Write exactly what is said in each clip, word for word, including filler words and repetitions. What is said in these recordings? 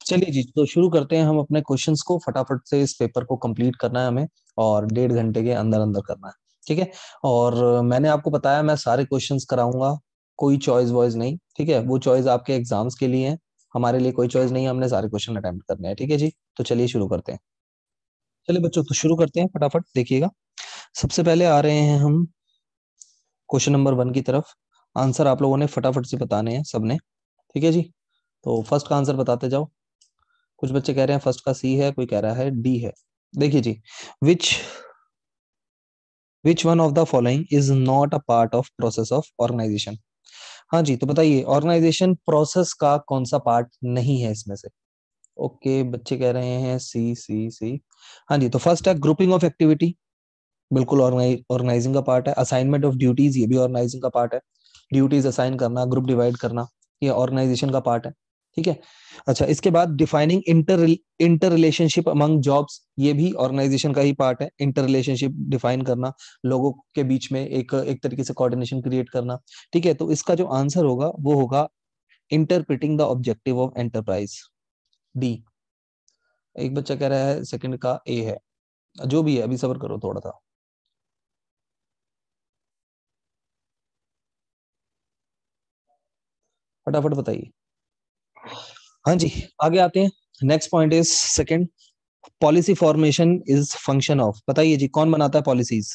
चलिए जी, तो शुरू करते हैं हम अपने क्वेश्चंस को। फटाफट से इस पेपर को कंप्लीट करना है हमें, और डेढ़ घंटे के अंदर अंदर करना है। ठीक है। और मैंने आपको बताया मैं सारे क्वेश्चंस कराऊंगा, कोई चॉइस वॉइस नहीं। ठीक है, वो चॉइस आपके एग्जाम्स के लिए है, हमारे लिए कोई चॉइस नहीं है, हमने सारे क्वेश्चन अटेम्प्ट करने हैं। ठीक है जी, तो चलिए शुरू करते हैं। चलिए बच्चों, तो शुरू करते हैं, फटाफट देखिएगा। सबसे पहले आ रहे हैं हम क्वेश्चन नंबर वन की तरफ। आंसर आप लोगों ने फटाफट से बताने हैं सबने। ठीक है जी, तो फर्स्ट का आंसर बताते जाओ। कुछ बच्चे कह रहे हैं फर्स्ट का सी है, कोई कह रहा है डी है। देखिए जी, which which one of the following is not a part of process of organisation. हाँ जी, तो बताइए ऑर्गेनाइजेशन प्रोसेस का कौन सा पार्ट नहीं है इसमें से। ओके, बच्चे कह रहे हैं सी सी सी। हाँ जी, तो फर्स्ट है ग्रुपिंग ऑफ एक्टिविटी, बिल्कुल ऑर्गेनाइजिंग का पार्ट है। असाइनमेंट ऑफ ड्यूटीज, ये भी ऑर्गेनाइजिंग का पार्ट है। ड्यूटीज असाइन करना, ग्रुप डिवाइड करना, ये ऑर्गेनाइजेशन का पार्ट है। ठीक है। अच्छा, इसके बाद defining inter inter relationship among jobs, ये भी ऑर्गेनाइजेशन का ही पार्ट है। इंटर रिलेशनशिप डिफाइन करना, लोगों के बीच में एक एक तरीके से कोऑर्डिनेशन क्रिएट करना। ठीक है, तो इसका जो आंसर होगा वो होगा interpreting the objective of enterprise, D. एक बच्चा कह रहा है सेकंड का ए है। जो भी है, अभी सब्र करो थोड़ा सा। फटाफट बताइए। हाँ जी, आगे आते हैं। Next point is second, policy formation is function of. बताइए जी, कौन बनाता है पॉलिसीज?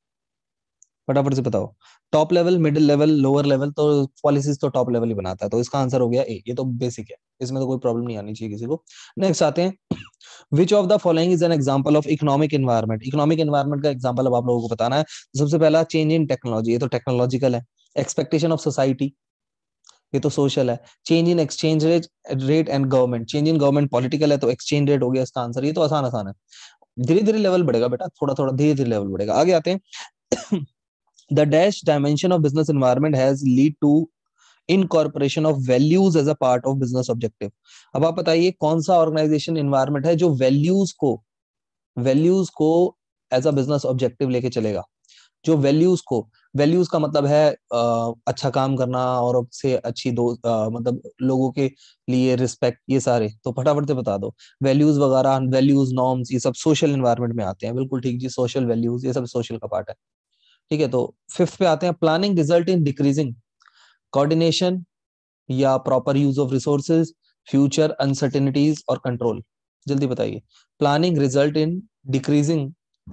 फटाफट से बताओ। Top level, middle level, lower level, तो पॉलिसीज तो टॉप लेवल ही बनाता है, तो इसका आंसर हो गया ए। ये तो बेसिक है, इसमें तो कोई प्रॉब्लम नहीं आनी चाहिए किसी को। नेक्स्ट आते हैं, which of the following is an example of economic environment. Economic environment का एग्जांपल अब आप लोगों को बताना है। सबसे पहला, चेंज इन टेक्नोलॉजी, ये तो टेक्नोलॉजिकल है। एक्सपेक्टेशन ऑफ सोसाइटी, ये तो सोशल है। Change in exchange rate rate and government, change in government political है, तो एक्सचेंज रेट हो गया इसका आंसर। ये तो आसान आसान है। धीरे धीरे लेवल बढ़ेगा बेटा, थोड़ा थोड़ा धीरे धीरे लेवल बढ़ेगा। आगे आते हैं, the dash dimension of business environment has lead to incorporation of values as a part of business objective. अब आप बताइए कौन सा ऑर्गेनाइजेशन एनवायरनमेंट है जो वैल्यूज को वैल्यूज को एज अ बिजनेस ऑब्जेक्टिव लेके चलेगा। जो वैल्यूज को, वैल्यूज का मतलब है अ, अच्छा काम करना, और से अच्छी दो अ, मतलब लोगों के लिए रिस्पेक्ट, ये सारे तो फटाफट से बता दो। वैल्यूज वगैरह, वैल्यूज नॉर्म्स, ये सब सोशल एनवायरनमेंट में आते हैं। बिल्कुल ठीक जी, सोशल वैल्यूज ये सब सोशल का पार्ट है। ठीक है, तो फिफ्थ पे आते हैं, planning result in decreasing coordination या proper use of resources, future uncertainties और कंट्रोल। जल्दी बताइए। प्लानिंग रिजल्ट इन डिक्रीजिंग,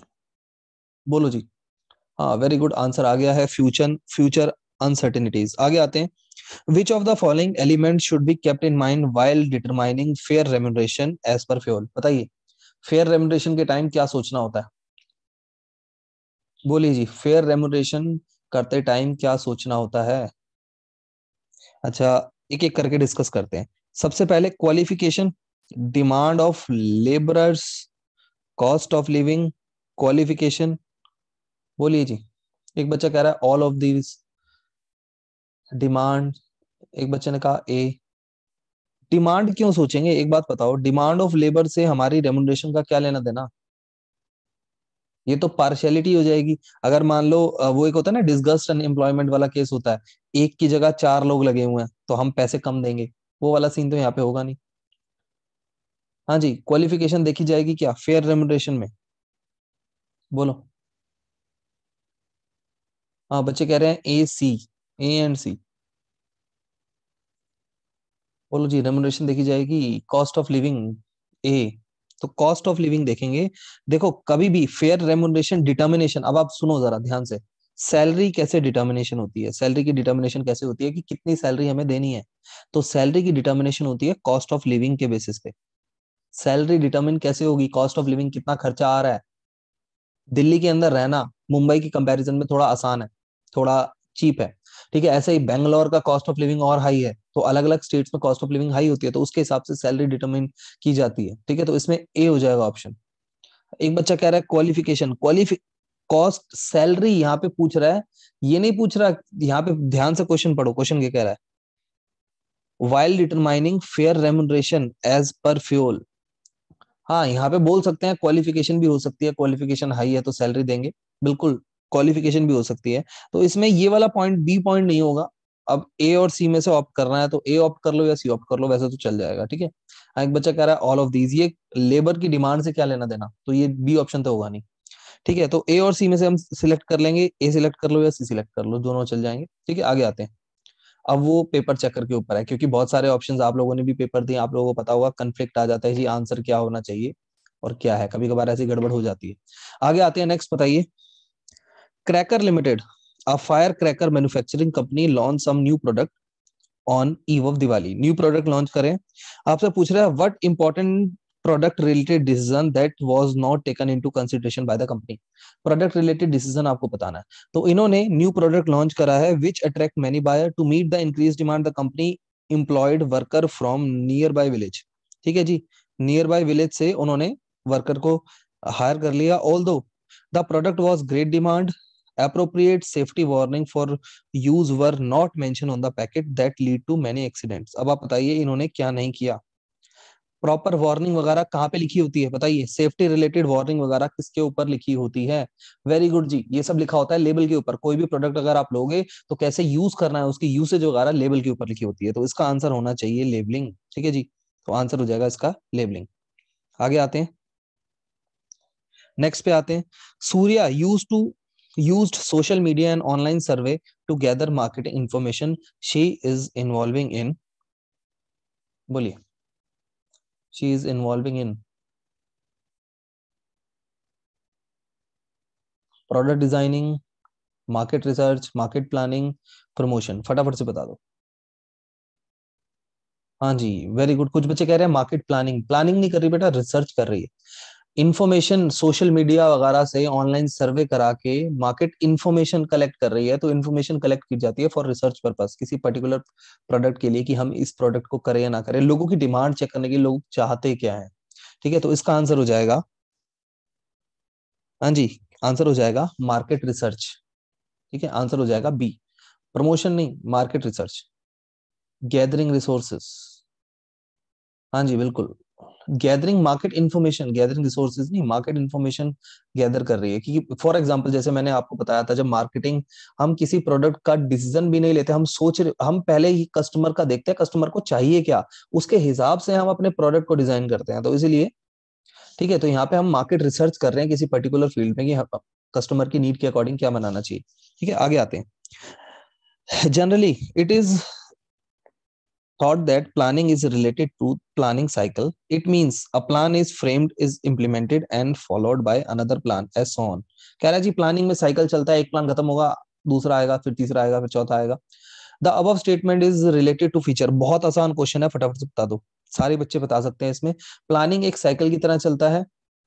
बोलो जी। हाँ, वेरी गुड आंसर आ गया है, फ्यूचर फ्यूचर अनसर्टेनिटीज। आगे आते हैं, which of the following element should be kept in mind while determining fair remuneration as per fuel. बताइए, फेयर रेम्यूनरेशन के टाइम क्या सोचना होता है? बोलिए जी, फेयर रेम्यूनरेशन करते टाइम क्या सोचना होता है? अच्छा, एक एक करके डिस्कस करते हैं। सबसे पहले qualification, demand of labourers, cost of living, qualification. बोलिए जी। एक बच्चा कह रहा है ऑल ऑफ दीज, डिमांड। एक बच्चे ने कहा ए। डिमांड क्यों सोचेंगे, एक बात बताओ, डिमांड ऑफ लेबर से हमारी रेमुनरेशन का क्या लेना देना? ये तो पार्शियलिटी हो जाएगी। अगर मान लो अ, वो एक होता है ना डिसगस्ट अनएम्प्लॉयमेंट वाला केस होता है, एक की जगह चार लोग लगे हुए हैं तो हम पैसे कम देंगे, वो वाला सीन तो यहाँ पे होगा नहीं। हाँ जी, क्वालिफिकेशन देखी जाएगी क्या फेयर रेमुनरेशन में? बोलो। हाँ, बच्चे कह रहे हैं ए सी, ए एंड सी। बोलो जी, रेमुनरेशन देखी जाएगी, कॉस्ट ऑफ लिविंग ए। तो कॉस्ट ऑफ लिविंग देखेंगे। देखो, कभी भी फेयर रेमुनरेशन डिटर्मिनेशन, अब आप सुनो जरा ध्यान से। सैलरी कैसे डिटर्मिनेशन होती है? सैलरी की डिटर्मिनेशन कैसे होती है कि कितनी सैलरी हमें देनी है? तो सैलरी की डिटर्मिनेशन होती है कॉस्ट ऑफ लिविंग के बेसिस पे। सैलरी डिटर्मिन कैसे होगी? कॉस्ट ऑफ लिविंग, कितना खर्चा आ रहा है। दिल्ली के अंदर रहना मुंबई की कंपैरिजन में थोड़ा आसान है, थोड़ा चीप है। ठीक है, ऐसे ही बेंगलोर का कॉस्ट ऑफ लिविंग और हाई है, तो अलग अलग स्टेट्स में कॉस्ट ऑफ लिविंग हाई होती है, तो उसके हिसाब से सैलरी डिटरमिन की जाती है। ठीक है, तो इसमें ए हो जाएगा ऑप्शन। एक बच्चा कह रहा है क्वालिफिकेशन, क्वालिफि कॉस्ट सैलरी यहाँ पे पूछ रहा है, ये नहीं पूछ रहा। यहाँ पे ध्यान से क्वेश्चन पढ़ो, क्वेश्चन क्या कह रहा है, while determining fair remuneration as per fuel। हाँ, यहाँ पे बोल सकते हैं क्वालिफिकेशन भी हो सकती है, क्वालिफिकेशन हाई है तो सैलरी देंगे, बिल्कुल क्वालिफिकेशन भी हो सकती है। तो इसमें ये वाला पॉइंट बी पॉइंट नहीं होगा, अब ए और सी में से ऑप्ट करना है तो ए ऑप्ट कर लो या सी ऑप्ट कर लो, वैसे तो चल जाएगा, ठीक है। हाँ, एक बच्चा कह रहा है ऑल ऑफ दीज, ये लेबर की डिमांड से क्या लेना देना, तो ये बी ऑप्शन तो होगा नहीं, ठीक है। तो ए और सी में से हम सिलेक्ट कर लेंगे, ए सिलेक्ट कर लो या सी सिलेक्ट कर लो, दोनों चल जाएंगे, ठीक है। आगे आते हैं। अब वो पेपर चेकर के ऊपर है, क्योंकि बहुत सारे ऑप्शंस आप लोगों ने भी पेपर दिए, आप लोगों को पता होगा कंफ्लिक्ट आ जाता है जी, आंसर क्या होना चाहिए और क्या है, कभी कभार ऐसी गड़बड़ हो जाती है। आगे आते हैं, नेक्स्ट बताइए। Cracker limited, a fire cracker manufacturing company launch some new product on eve of Diwali. New product launch करें, आपसे पूछ रहा है what important product related decision that was not taken into consideration by the company. Product related decision आपको बताना है। तो इन्होंने न्यू प्रोडक्ट लॉन्च करा है which attract many buyer to meet the increase demand, the company employed worker from nearby village, ठीक है जी। Near by village से उन्होंने वर्कर को हायर कर लिया। Although the product was great demand, appropriate safety warning for use were not mentioned on the packet that lead to many accidents। अब आप बताइए इन्होंने क्या नहीं किया। प्रॉपर वार्निंग वगैरह कहाँ पे लिखी होती है बताइए, सेफ्टी रिलेटेड वार्निंग वगैरह किसके ऊपर लिखी होती है? वेरी गुड जी, ये सब लिखा होता है लेबल के ऊपर। कोई भी प्रोडक्ट अगर आप लोगे तो कैसे यूज करना है, उसकी यूसेज वगैरह लेबल के ऊपर लिखी होती है, तो इसका आंसर होना चाहिए लेबलिंग, ठीक है जी। तो आंसर हो जाएगा इसका लेबलिंग। आगे आते हैं, नेक्स्ट पे आते हैं। Surya use to used social media and online survey to gather market information. She is involving in, बोलिए, she is involving in product designing, market research, market planning, promotion। फटाफट से बता दो। हाँ जी, वेरी गुड। कुछ बच्चे कह रहे हैं मार्केट प्लानिंग, प्लानिंग नहीं कर रही बेटा, रिसर्च कर रही है। इंफॉर्मेशन सोशल मीडिया वगैरह से ऑनलाइन सर्वे करा के मार्केट इंफॉर्मेशन कलेक्ट कर रही है, तो इंफॉर्मेशन कलेक्ट की जाती है फॉर रिसर्च पर्पस, किसी पर्टिकुलर प्रोडक्ट के लिए कि हम इस प्रोडक्ट को करें या ना करें, लोगों की डिमांड चेक करने के लिए, लोग चाहते क्या है, ठीक है। तो इसका आंसर हो जाएगा, हाँ जी, आंसर हो जाएगा मार्केट रिसर्च, ठीक है। आंसर हो जाएगा बी, प्रमोशन नहीं, मार्केट रिसर्च। गैदरिंग रिसोर्सेस, हाँ जी बिल्कुल, gathering market information, gathering resources नहीं, मार्केट इन्फॉर्मेशन गैदर कर रही है। क्योंकि फॉर एग्जांपल जैसे मैंने आपको बताया था, जब मार्केटिंग, हम किसी प्रोडक्ट का डिसीजन भी नहीं लेते, हम सोच हम पहले ही कस्टमर का देखते हैं, कस्टमर को चाहिए क्या, उसके हिसाब से हम अपने प्रोडक्ट को डिजाइन करते हैं, तो इसीलिए, ठीक है। तो यहाँ पे हम मार्केट रिसर्च कर रहे हैं किसी पर्टिकुलर फील्ड में कि कस्टमर की नीड के अकॉर्डिंग क्या बनाना चाहिए, ठीक है। आगे आते हैं। Generally it is thought that planning is related to planning cycle. It means a plan is framed, is implemented and followed by another plan as so on। कह रहा है जी प्लानिंग में साइकिल चलता है, एक प्लान खत्म होगा, दूसरा आएगा, फिर तीसरा आएगा, फिर चौथा आएगा। The above statement is related to feature. बहुत आसान क्वेश्चन है, फटाफट से बता दो, सारे बच्चे बता सकते हैं इसमें। प्लानिंग एक साइकिल की तरह चलता है,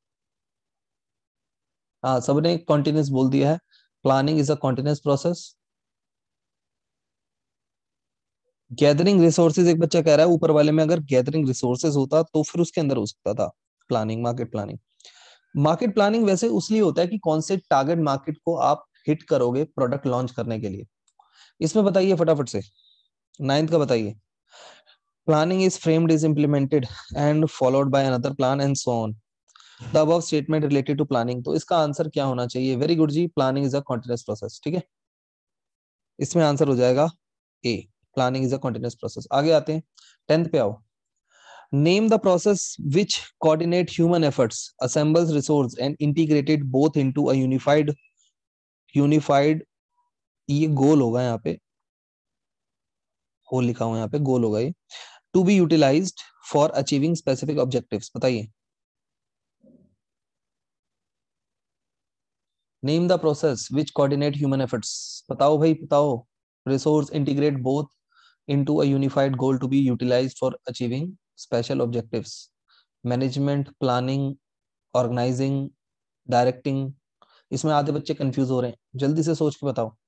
हाँ सबने कॉन्टिन्यूस बोल दिया है, planning is a continuous process. Gathering resources, एक बच्चा कह रहा है ऊपर वाले में अगर गैदरिंग रिसोर्सेज होता तो फिर उसके अंदर हो सकता था planning, market planning. Market planning वैसे उसलिए होता है कि कौन से टारगेट मार्केट को आप हिट करोगे प्रोडक्ट लॉन्च करने के लिए। इसमें बताइए फटाफट से, नाइन्थ का बताइए। Planning is framed, is implemented and followed by another plan and so on. The above statement related to planning, तो इसका आंसर क्या होना चाहिए? वेरी गुड जी, planning is a continuous process, ठीक है। इसमें आंसर हो जाएगा A, planning is a continuous process. आगे आते हैं, टेंथ पे आओ। Name the process which coordinate human efforts, assembles resource and integrated both into a unified unified ये गोल होगा यहाँ पे, होल लिखा हुआ यहाँ पे, गोल होगा ये, to be utilised for achieving specific objectives. बताइए, name the process which coordinate human efforts, बताओ भाई बताओ। Resource integrate both into a unified goal to be utilized for achieving special objectives। Management, planning, organising, directing. इसमें आधे बच्चे confuse हो रहे हैं, जल्दी से सोच के बताओ।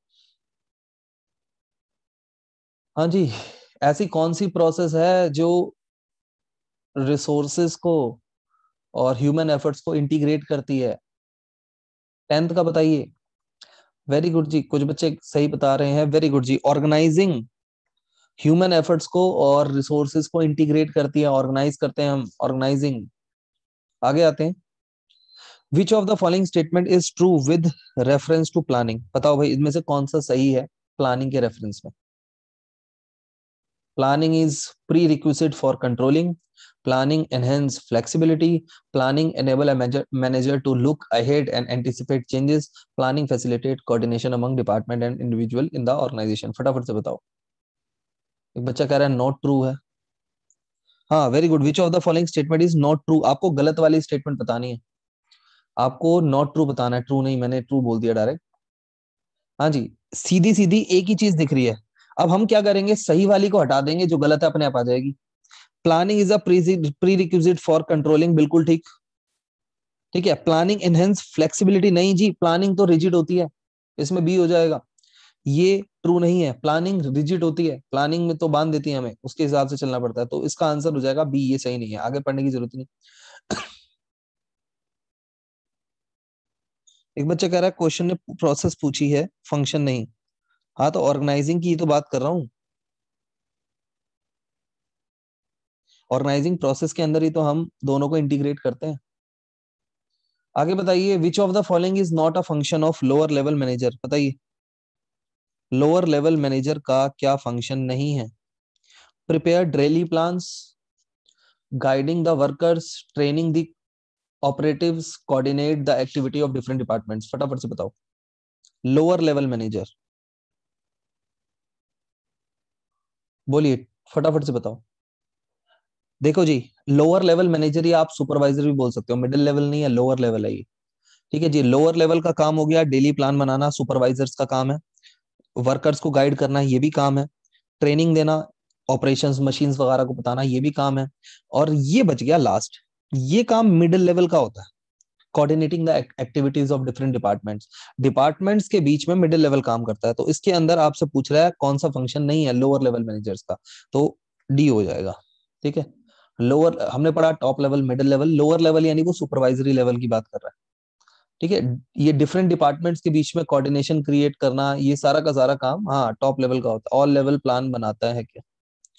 हाँ जी, ऐसी कौन सी प्रोसेस है जो रिसोर्सेस को और ह्यूमन एफर्ट्स को इंटीग्रेट करती है? टेंथ का बताइए। वेरी गुड जी, कुछ बच्चे सही बता रहे हैं, वेरी गुड जी। ऑर्गेनाइजिंग, ह्यूमन एफर्ट्स को और रिसोर्सेज को इंटीग्रेट करती है, ऑर्गेनाइज करते हैं हम, ऑर्गेनाइजिंग। आगे आते हैं। Which of the following statement is true with reference to planning, बताओ भाई इनमें से कौन सा सही है प्लानिंग के रेफरेंस में? Planning is prerequisite for controlling. Planning enhance flexibility. Planning enable a manager, manager to look ahead and anticipate changes. Planning facilitate coordination among department and individual in the organization. फटाफट से बताओ. एक बच्चा कह रहा है नॉट ट्रू है. हाँ very good. Which of the following statement is not true? आपको गलत वाली स्टेटमेंट बतानी है. आपको नॉट ट्रू बताना है, ट्रू नहीं. मैंने ट्रू बोल दिया डायरेक्ट. हाँ जी, सीधी सीधी एक ही चीज दिख रही है. अब हम क्या करेंगे, सही वाली को हटा देंगे, जो गलत है अपने आप आ जाएगी. Planning is a prerequisite for controlling, बिल्कुल ठीक. ठीक है. प्लानिंग एनहेंस फ्लेक्सिबिलिटी, नहीं जी, प्लानिंग तो रिजिड होती है, इसमें बी हो जाएगा. ये ट्रू नहीं है, प्लानिंग रिजिड होती है, प्लानिंग में तो बांध देती है हमें, उसके हिसाब से चलना पड़ता है. तो इसका आंसर हो जाएगा बी, ये सही नहीं है, आगे पढ़ने की जरूरत नहीं. एक बच्चा कह रहा है क्वेश्चन ने प्रोसेस पूछी है, फंक्शन नहीं. हाँ तो ऑर्गेनाइजिंग की तो बात कर रहा हूँ. ऑर्गेनाइजिंग प्रोसेस के अंदर ही तो हम दोनों को इंटीग्रेट करते हैं. आगे बताइए, which of the following is not a function of lower level manager? बताइए, लोअर लेवल मैनेजर का क्या फंक्शन नहीं है? Prepare daily plans, guiding the workers, training the operatives, coordinate the activity of different departments. फटाफट से बताओ. Lower level manager, बोलिए फटाफट से बताओ. देखो जी, लोअर लेवल मैनेजर या आप सुपरवाइजर भी बोल सकते हो, मिडिल लेवल नहीं है, लोअर लेवल है ये. ठीक है जी. लोअर लेवल का काम हो गया डेली प्लान बनाना, सुपरवाइजर्स का काम है. वर्कर्स को गाइड करना, ये भी काम है. ट्रेनिंग देना, ऑपरेशंस मशीन्स वगैरह को बताना, ये भी काम है. और ये बच गया लास्ट, ये काम मिडिल लेवल का होता है, coordinating the activities of different departments. Departments के बीच में मिडिल लेवल काम करता है. तो इसके अंदर आपसे पूछ रहा है कौन सा फंक्शन नहीं है लोअर लेवल मैनेजर्स का, तो डी हो जाएगा. ठीक है. लोअर हमने पढ़ा top level, middle level, lower level यानी वो सुपरवाइजरी लेवल की बात कर रहा है. ठीक है. ये डिफरेंट डिपार्टमेंट्स के बीच में कोऑर्डिनेशन क्रिएट करना, ये सारा का सारा काम हाँ टॉप लेवल का होता है. ऑल लेवल प्लान बनाता है क्या?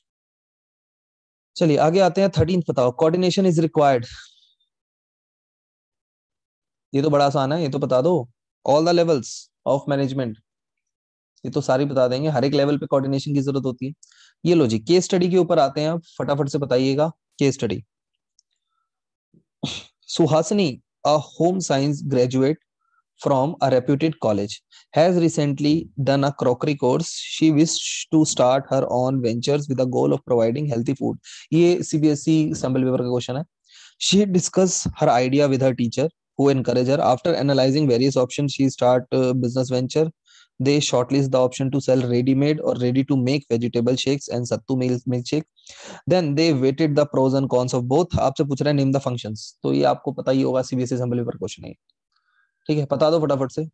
चलिए आगे आते हैं. थर्टीन बताओ. Coordination is required. ये तो बड़ा आसान है, ये तो बता दो. All the levels of management, ये तो सारी बता देंगे, हर एक लेवल पे कोऑर्डिनेशन की जरूरत होती है. ये लो जी, केस स्टडी के ऊपर आते हैं. आप फटाफट से बताइएगा. Case study. Suhasini, a home science graduate from a reputed college, has recently done a crockery course. She wished to start her own ventures with the goal of providing healthy food. ये C B S E sample paper का question है. She discussed her idea with her teacher, who encouraged her. After analyzing various options, she start uh, business venture. They shortlist the option to sell ready-made or ready-to-make vegetable shakes and sattu milkshake. Then they weighted the pros and cons of both. आपसे पूछ रहा है name the functions, तो ये आपको पता ही होगा, CBSE assembly पर क्वेश्चन है. ठीक है, बता दो फटाफट से,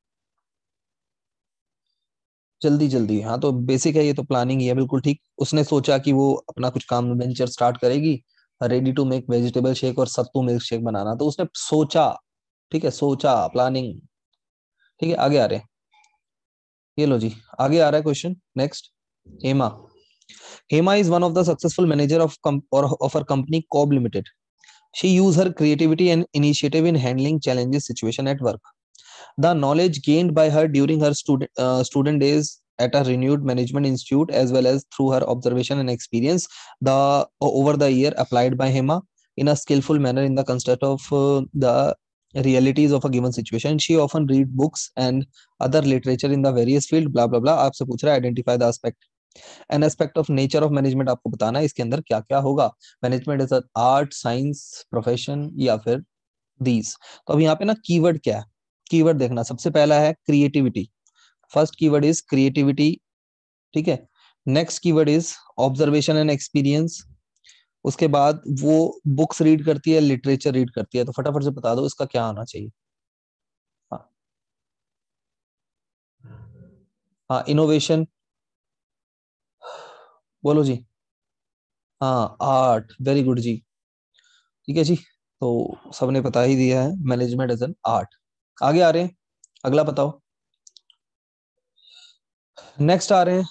जल्दी जल्दी. हाँ तो बेसिक है ये, तो प्लानिंग ही है, बिल्कुल ठीक. उसने सोचा कि वो अपना कुछ काम वेंचर स्टार्ट करेगी, ready to make vegetable shake और सत्तू मिल्क शेक बनाना, तो उसने सोचा. ठीक है, सोचा, प्लानिंग. ठीक है, आगे आ रहे हैं. ये लो जी, आगे आ रहा है question next. Hema. Hema is one of the successful manager of com- or of her company Cobb Limited. She used her creativity and initiative in handling challenges situation at work. The knowledge gained by her during her student uh, student days at a renewed management institute, as well as through her observation and experience the over the year applied by Hema in a skillful manner in the construct of uh, the realities of a given situation. She often read books and other literature in the various field. Blah blah blah. आपसे पूछ रहा है identify the aspect. An aspect of nature of management आपको बताना है, इसके अंदर क्या क्या होगा. Management is art, science, profession या फिर दीज. तो अब यहाँ पे ना कीवर्ड क्या है, कीवर्ड देखना. सबसे पहला है creativity. First keyword is creativity. ठीक है. Next keyword is observation and experience. उसके बाद वो बुक्स रीड करती है, लिटरेचर रीड करती है. तो फटाफट से बता दो इसका क्या आना चाहिए. हाँ हाँ, इनोवेशन. बोलो जी. हाँ, आर्ट. वेरी गुड जी. ठीक है जी, तो सबने बता ही दिया है मैनेजमेंट एज एन आर्ट. आगे आ रहे हैं, अगला बताओ. नेक्स्ट आ रहे हैं.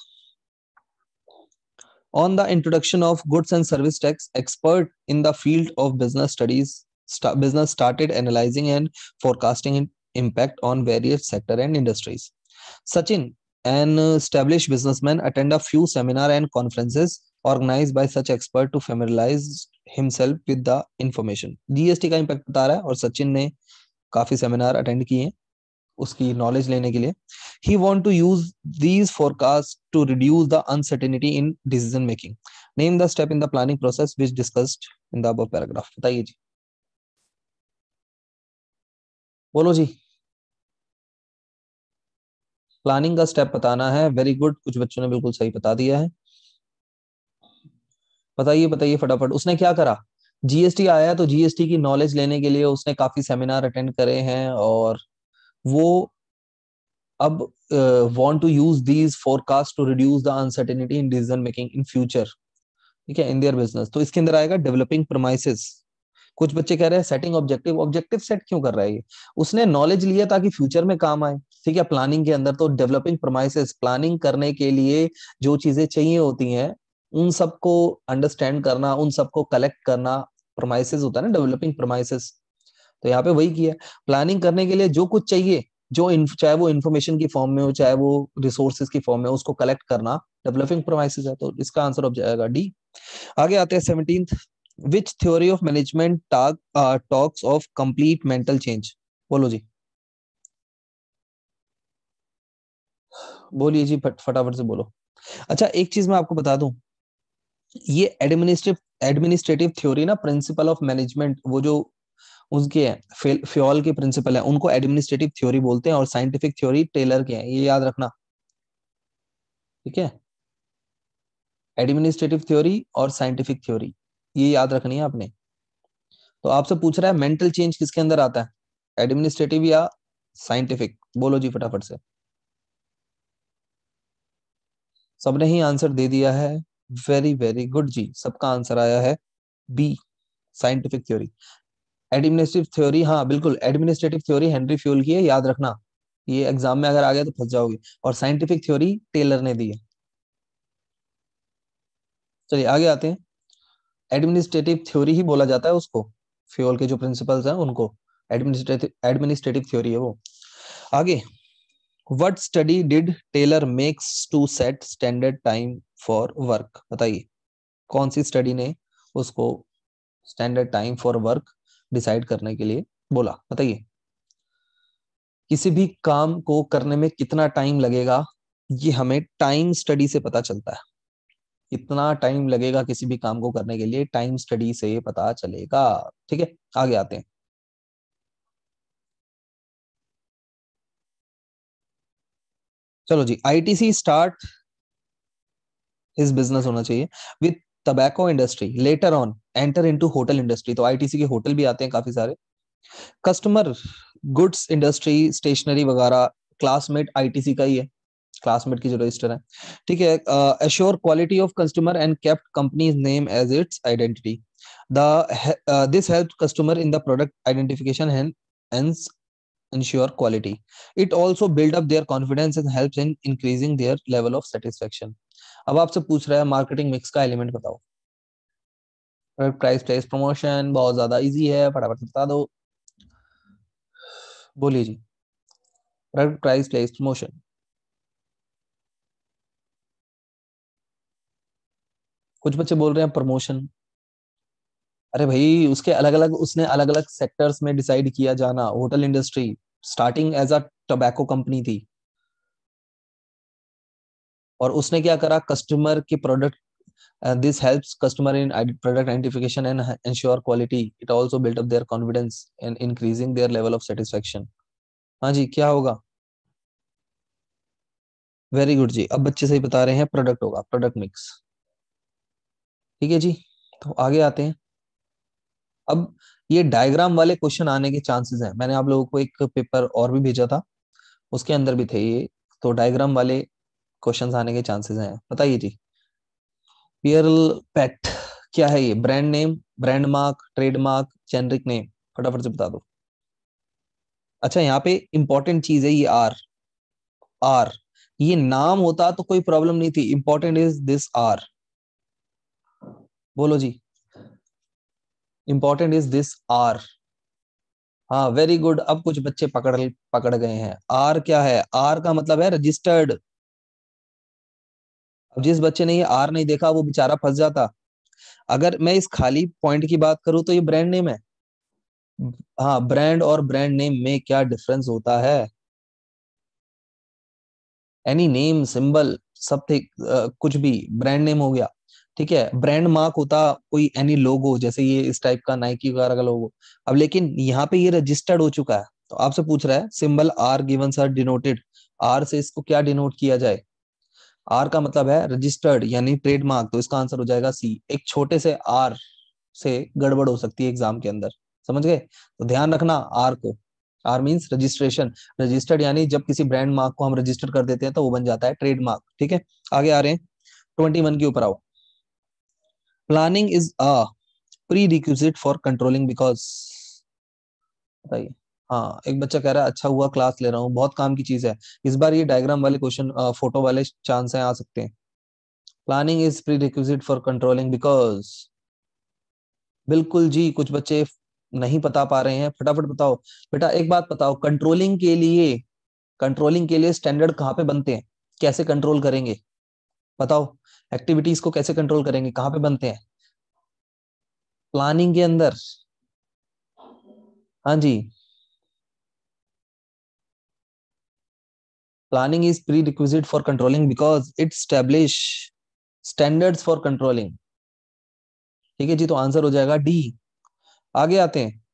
On the introduction of goods and service tax, expert in the field of business studies business started analyzing and forecasting impact on various sector and industries. Sachin, An established businessman attend a few seminar and conferences organized by such expert to familiarize himself with the information. GST का impact बता रहा है और सचिन ने काफी seminar attend किए हैं उसकी नॉलेज लेने के लिए. He want to use these forecasts to reduce the uncertainty in decision making. Name the step in the planning process which discussed in the above paragraph. बताइए जी, बोलो जी. प्लानिंग का स्टेप बताना है. वेरी गुड, कुछ बच्चों ने बिल्कुल सही बता दिया है. बताइए बताइए फटाफट. उसने क्या करा? जीएसटी आया तो जीएसटी की नॉलेज लेने के लिए उसने काफी सेमिनार अटेंड करे हैं और वो अब want to use these forecast to reduce the uncertainty in decision making in future. ठीक है, इन देयर बिजनेस. तो इसके अंदर आएगा डेवलपिंग प्रमाइसेस. कुछ बच्चे कह रहे हैं सेटिंग ऑब्जेक्टिव. ऑब्जेक्टिव सेट क्यों कर रहा है ये? उसने नॉलेज लिया ताकि फ्यूचर में काम आए. ठीक है, प्लानिंग के अंदर तो डेवलपिंग प्रमाइसेस, प्लानिंग करने के लिए जो चीजें चाहिए होती हैं उन सबको अंडरस्टैंड करना, उन सबको कलेक्ट करना, प्रमाइसेस होता है ना, डेवलपिंग प्रमाइसेस. तो यहाँ पे वही किया. प्लानिंग करने के लिए जो कुछ चाहिए, जो चाहे वो इन्फॉर्मेशन की फॉर्म में हो चाहे वो रिसोर्सेज की फॉर्म में, उसको कलेक्ट करना डेवलपिंग प्रोमाइसेस है. तो इसका आंसर हो जाएगा डी. आगे आते हैं seventeenth. Which theory of management talks of complete mental change? बोलो जी, बोलिए जी, फट फटाफट से बोलो. अच्छा, एक चीज मैं आपको बता दूं, ये एडमिनिस्ट्रेटिव एडमिनिस्ट्रेटिव थ्योरी ना, प्रिंसिपल ऑफ मैनेजमेंट, वो जो उसके हैं फ्योल के प्रिंसिपल है, उनको एडमिनिस्ट्रेटिव थ्योरी बोलते हैं और साइंटिफिक थ्योरी टेलर के हैं. ये याद रखना. ठीक है, एडमिनिस्ट्रेटिव थ्योरी और साइंटिफिक थ्योरी ये याद रखनी है आपने. तो आपसे पूछ रहा है मेंटल चेंज किसके अंदर आता है, एडमिनिस्ट्रेटिव या साइंटिफिक? बोलो जी फटाफट से. सबने ही आंसर दे दिया है. वेरी वेरी गुड जी, सबका आंसर आया है B, scientific theory. Administrative theory, हाँ बिल्कुल, एडमिनिस्ट्रेटिव थ्योरी हेनरी फ्यूल की है, याद रखना. ये एग्जाम में अगर आ गया तो फंस जाओगे. और साइंटिफिक थ्योरी टेलर ने दी है. चलिए आगे आते हैं. एडमिनिस्ट्रेटिव थ्योरी ही बोला जाता है उसको, फ्यूल के जो प्रिंसिपल्स हैं उनको एडमिनिस्ट्रेटिव एडमिनिस्ट्रेटिव थ्योरी है वो. आगे, what study did Taylor makes to set standard time for work? बताइए, कौन सी स्टडी ने उसको standard time for work decide करने के लिए बोला? बताइए. किसी भी काम को करने में कितना टाइम लगेगा, ये हमें टाइम स्टडी से पता चलता है. कितना टाइम लगेगा किसी भी काम को करने के लिए, टाइम स्टडी से पता चलेगा. ठीक है, आगे आते हैं. चलो जी, आईटीसी स्टार्ट हिज बिजनेस होना चाहिए with tobacco industry, later on enter into hotel industry. तो आईटीसी के होटल भी आते हैं काफी सारे. कस्टमर गुड्स इंडस्ट्री, स्टेशनरी वगैरह, क्लासमेट आईटीसी का ही है, क्लासमेट की जो रजिस्टर है. ठीक है, assure quality of customer and kept company's name as its identity. The this help customer in the product identification and hence ensure quality. It also build up their confidence and helps in increasing their level of satisfaction. अब आपसे पूछ रहा है marketing mix का element बताओ. Price place promotion, बहुत ज्यादा easy है, फटाफट से बता दो. बोलिए जी. Price place promotion. कुछ बच्चे बोल रहे हैं प्रमोशन. अरे भाई, उसके अलग अलग, उसने अलग अलग सेक्टर्स में डिसाइड किया जाना. Hotel industry starting as a tobacco company थी और उसने क्या करा, कस्टमर के product, this helps customer in product identification and ensure quality. It also built up their confidence and increasing their level of satisfaction. हाँ जी, क्या होगा? वेरी गुड जी, अब बच्चे सही बता रहे हैं, प्रोडक्ट होगा, प्रोडक्ट मिक्स. ठीक है जी, तो आगे आते हैं. अब ये डायग्राम वाले क्वेश्चन आने के चांसेस हैं. मैंने आप लोगों को एक पेपर और भी भेजा था, उसके अंदर भी थे ये. तो डायग्राम वाले क्वेश्चंस आने के चांसेस हैं. बताइए जी. पियरल पेट क्या है ये? Brand name, brand mark, trademark, generic name? फटाफट से बता दो. अच्छा, यहाँ पे इंपॉर्टेंट चीज है ये आर. आर, ये नाम होता तो कोई प्रॉब्लम नहीं थी. Important is this R. बोलो जी, इंपॉर्टेंट इज दिस आर. हाँ वेरी गुड, अब कुछ बच्चे पकड़ पकड़ गए हैं. आर क्या है? आर का मतलब है रजिस्टर्ड. अब जिस बच्चे ने ये आर नहीं देखा वो बेचारा फंस जाता। अगर मैं इस खाली पॉइंट की बात करूं तो ये ब्रांड नेम है। हाँ, ब्रांड और ब्रांड नेम में क्या डिफरेंस होता है? एनी नेम, सिंबल, समथिंग, कुछ भी ब्रांड नेम हो गया। ठीक है, ब्रांड मार्क होता कोई एनी लोगो, जैसे ये इस टाइप का नाइकी वगैरह का लोगो। अब लेकिन यहाँ पे ये रजिस्टर्ड हो चुका है, तो आपसे पूछ रहा है symbol R given sir denoted. R से इसको क्या डिनोट किया जाए? आर का मतलब है रजिस्टर्ड यानी ट्रेडमार्क, तो इसका आंसर हो जाएगा सी। एक छोटे से आर से गड़बड़ हो सकती है एग्जाम के अंदर, समझ गए? तो ध्यान रखना आर को। Are means registration. रजिस्टर्ड यानी जब किसी ब्रांड मार्क को हम रजिस्टर कर देते हैं तो वो बन जाता है ट्रेडमार्क। ठीक है, आगे आ रहे हैं, ट्वेंटी वन के ऊपर आओ। Planning is a prerequisite for controlling because, बताइए। हाँ, एक बच्चा कह रहा है अच्छा हुआ क्लास ले रहा हूँ, बहुत काम की चीज है। इस बार ये डायग्राम वाले क्वेश्चन, फोटो वाले चांस आ सकते हैं। Planning is prerequisite for controlling because, बिल्कुल जी, कुछ बच्चे नहीं बता पा रहे हैं, फटाफट बताओ। बेटा एक बात बताओ, कंट्रोलिंग के लिए, कंट्रोलिंग के लिए स्टैंडर्ड कहाँ पे बनते हैं? कैसे कंट्रोल करेंगे? बताओ, एक्टिविटीज को कैसे कंट्रोल करेंगे, कहाँ पे बनते हैं? प्लानिंग के अंदर। हाँ जी, planning is prerequisite for controlling because it establish standards for controlling. ठीक है जी, तो आंसर हो जाएगा डी। आगे आते हैं।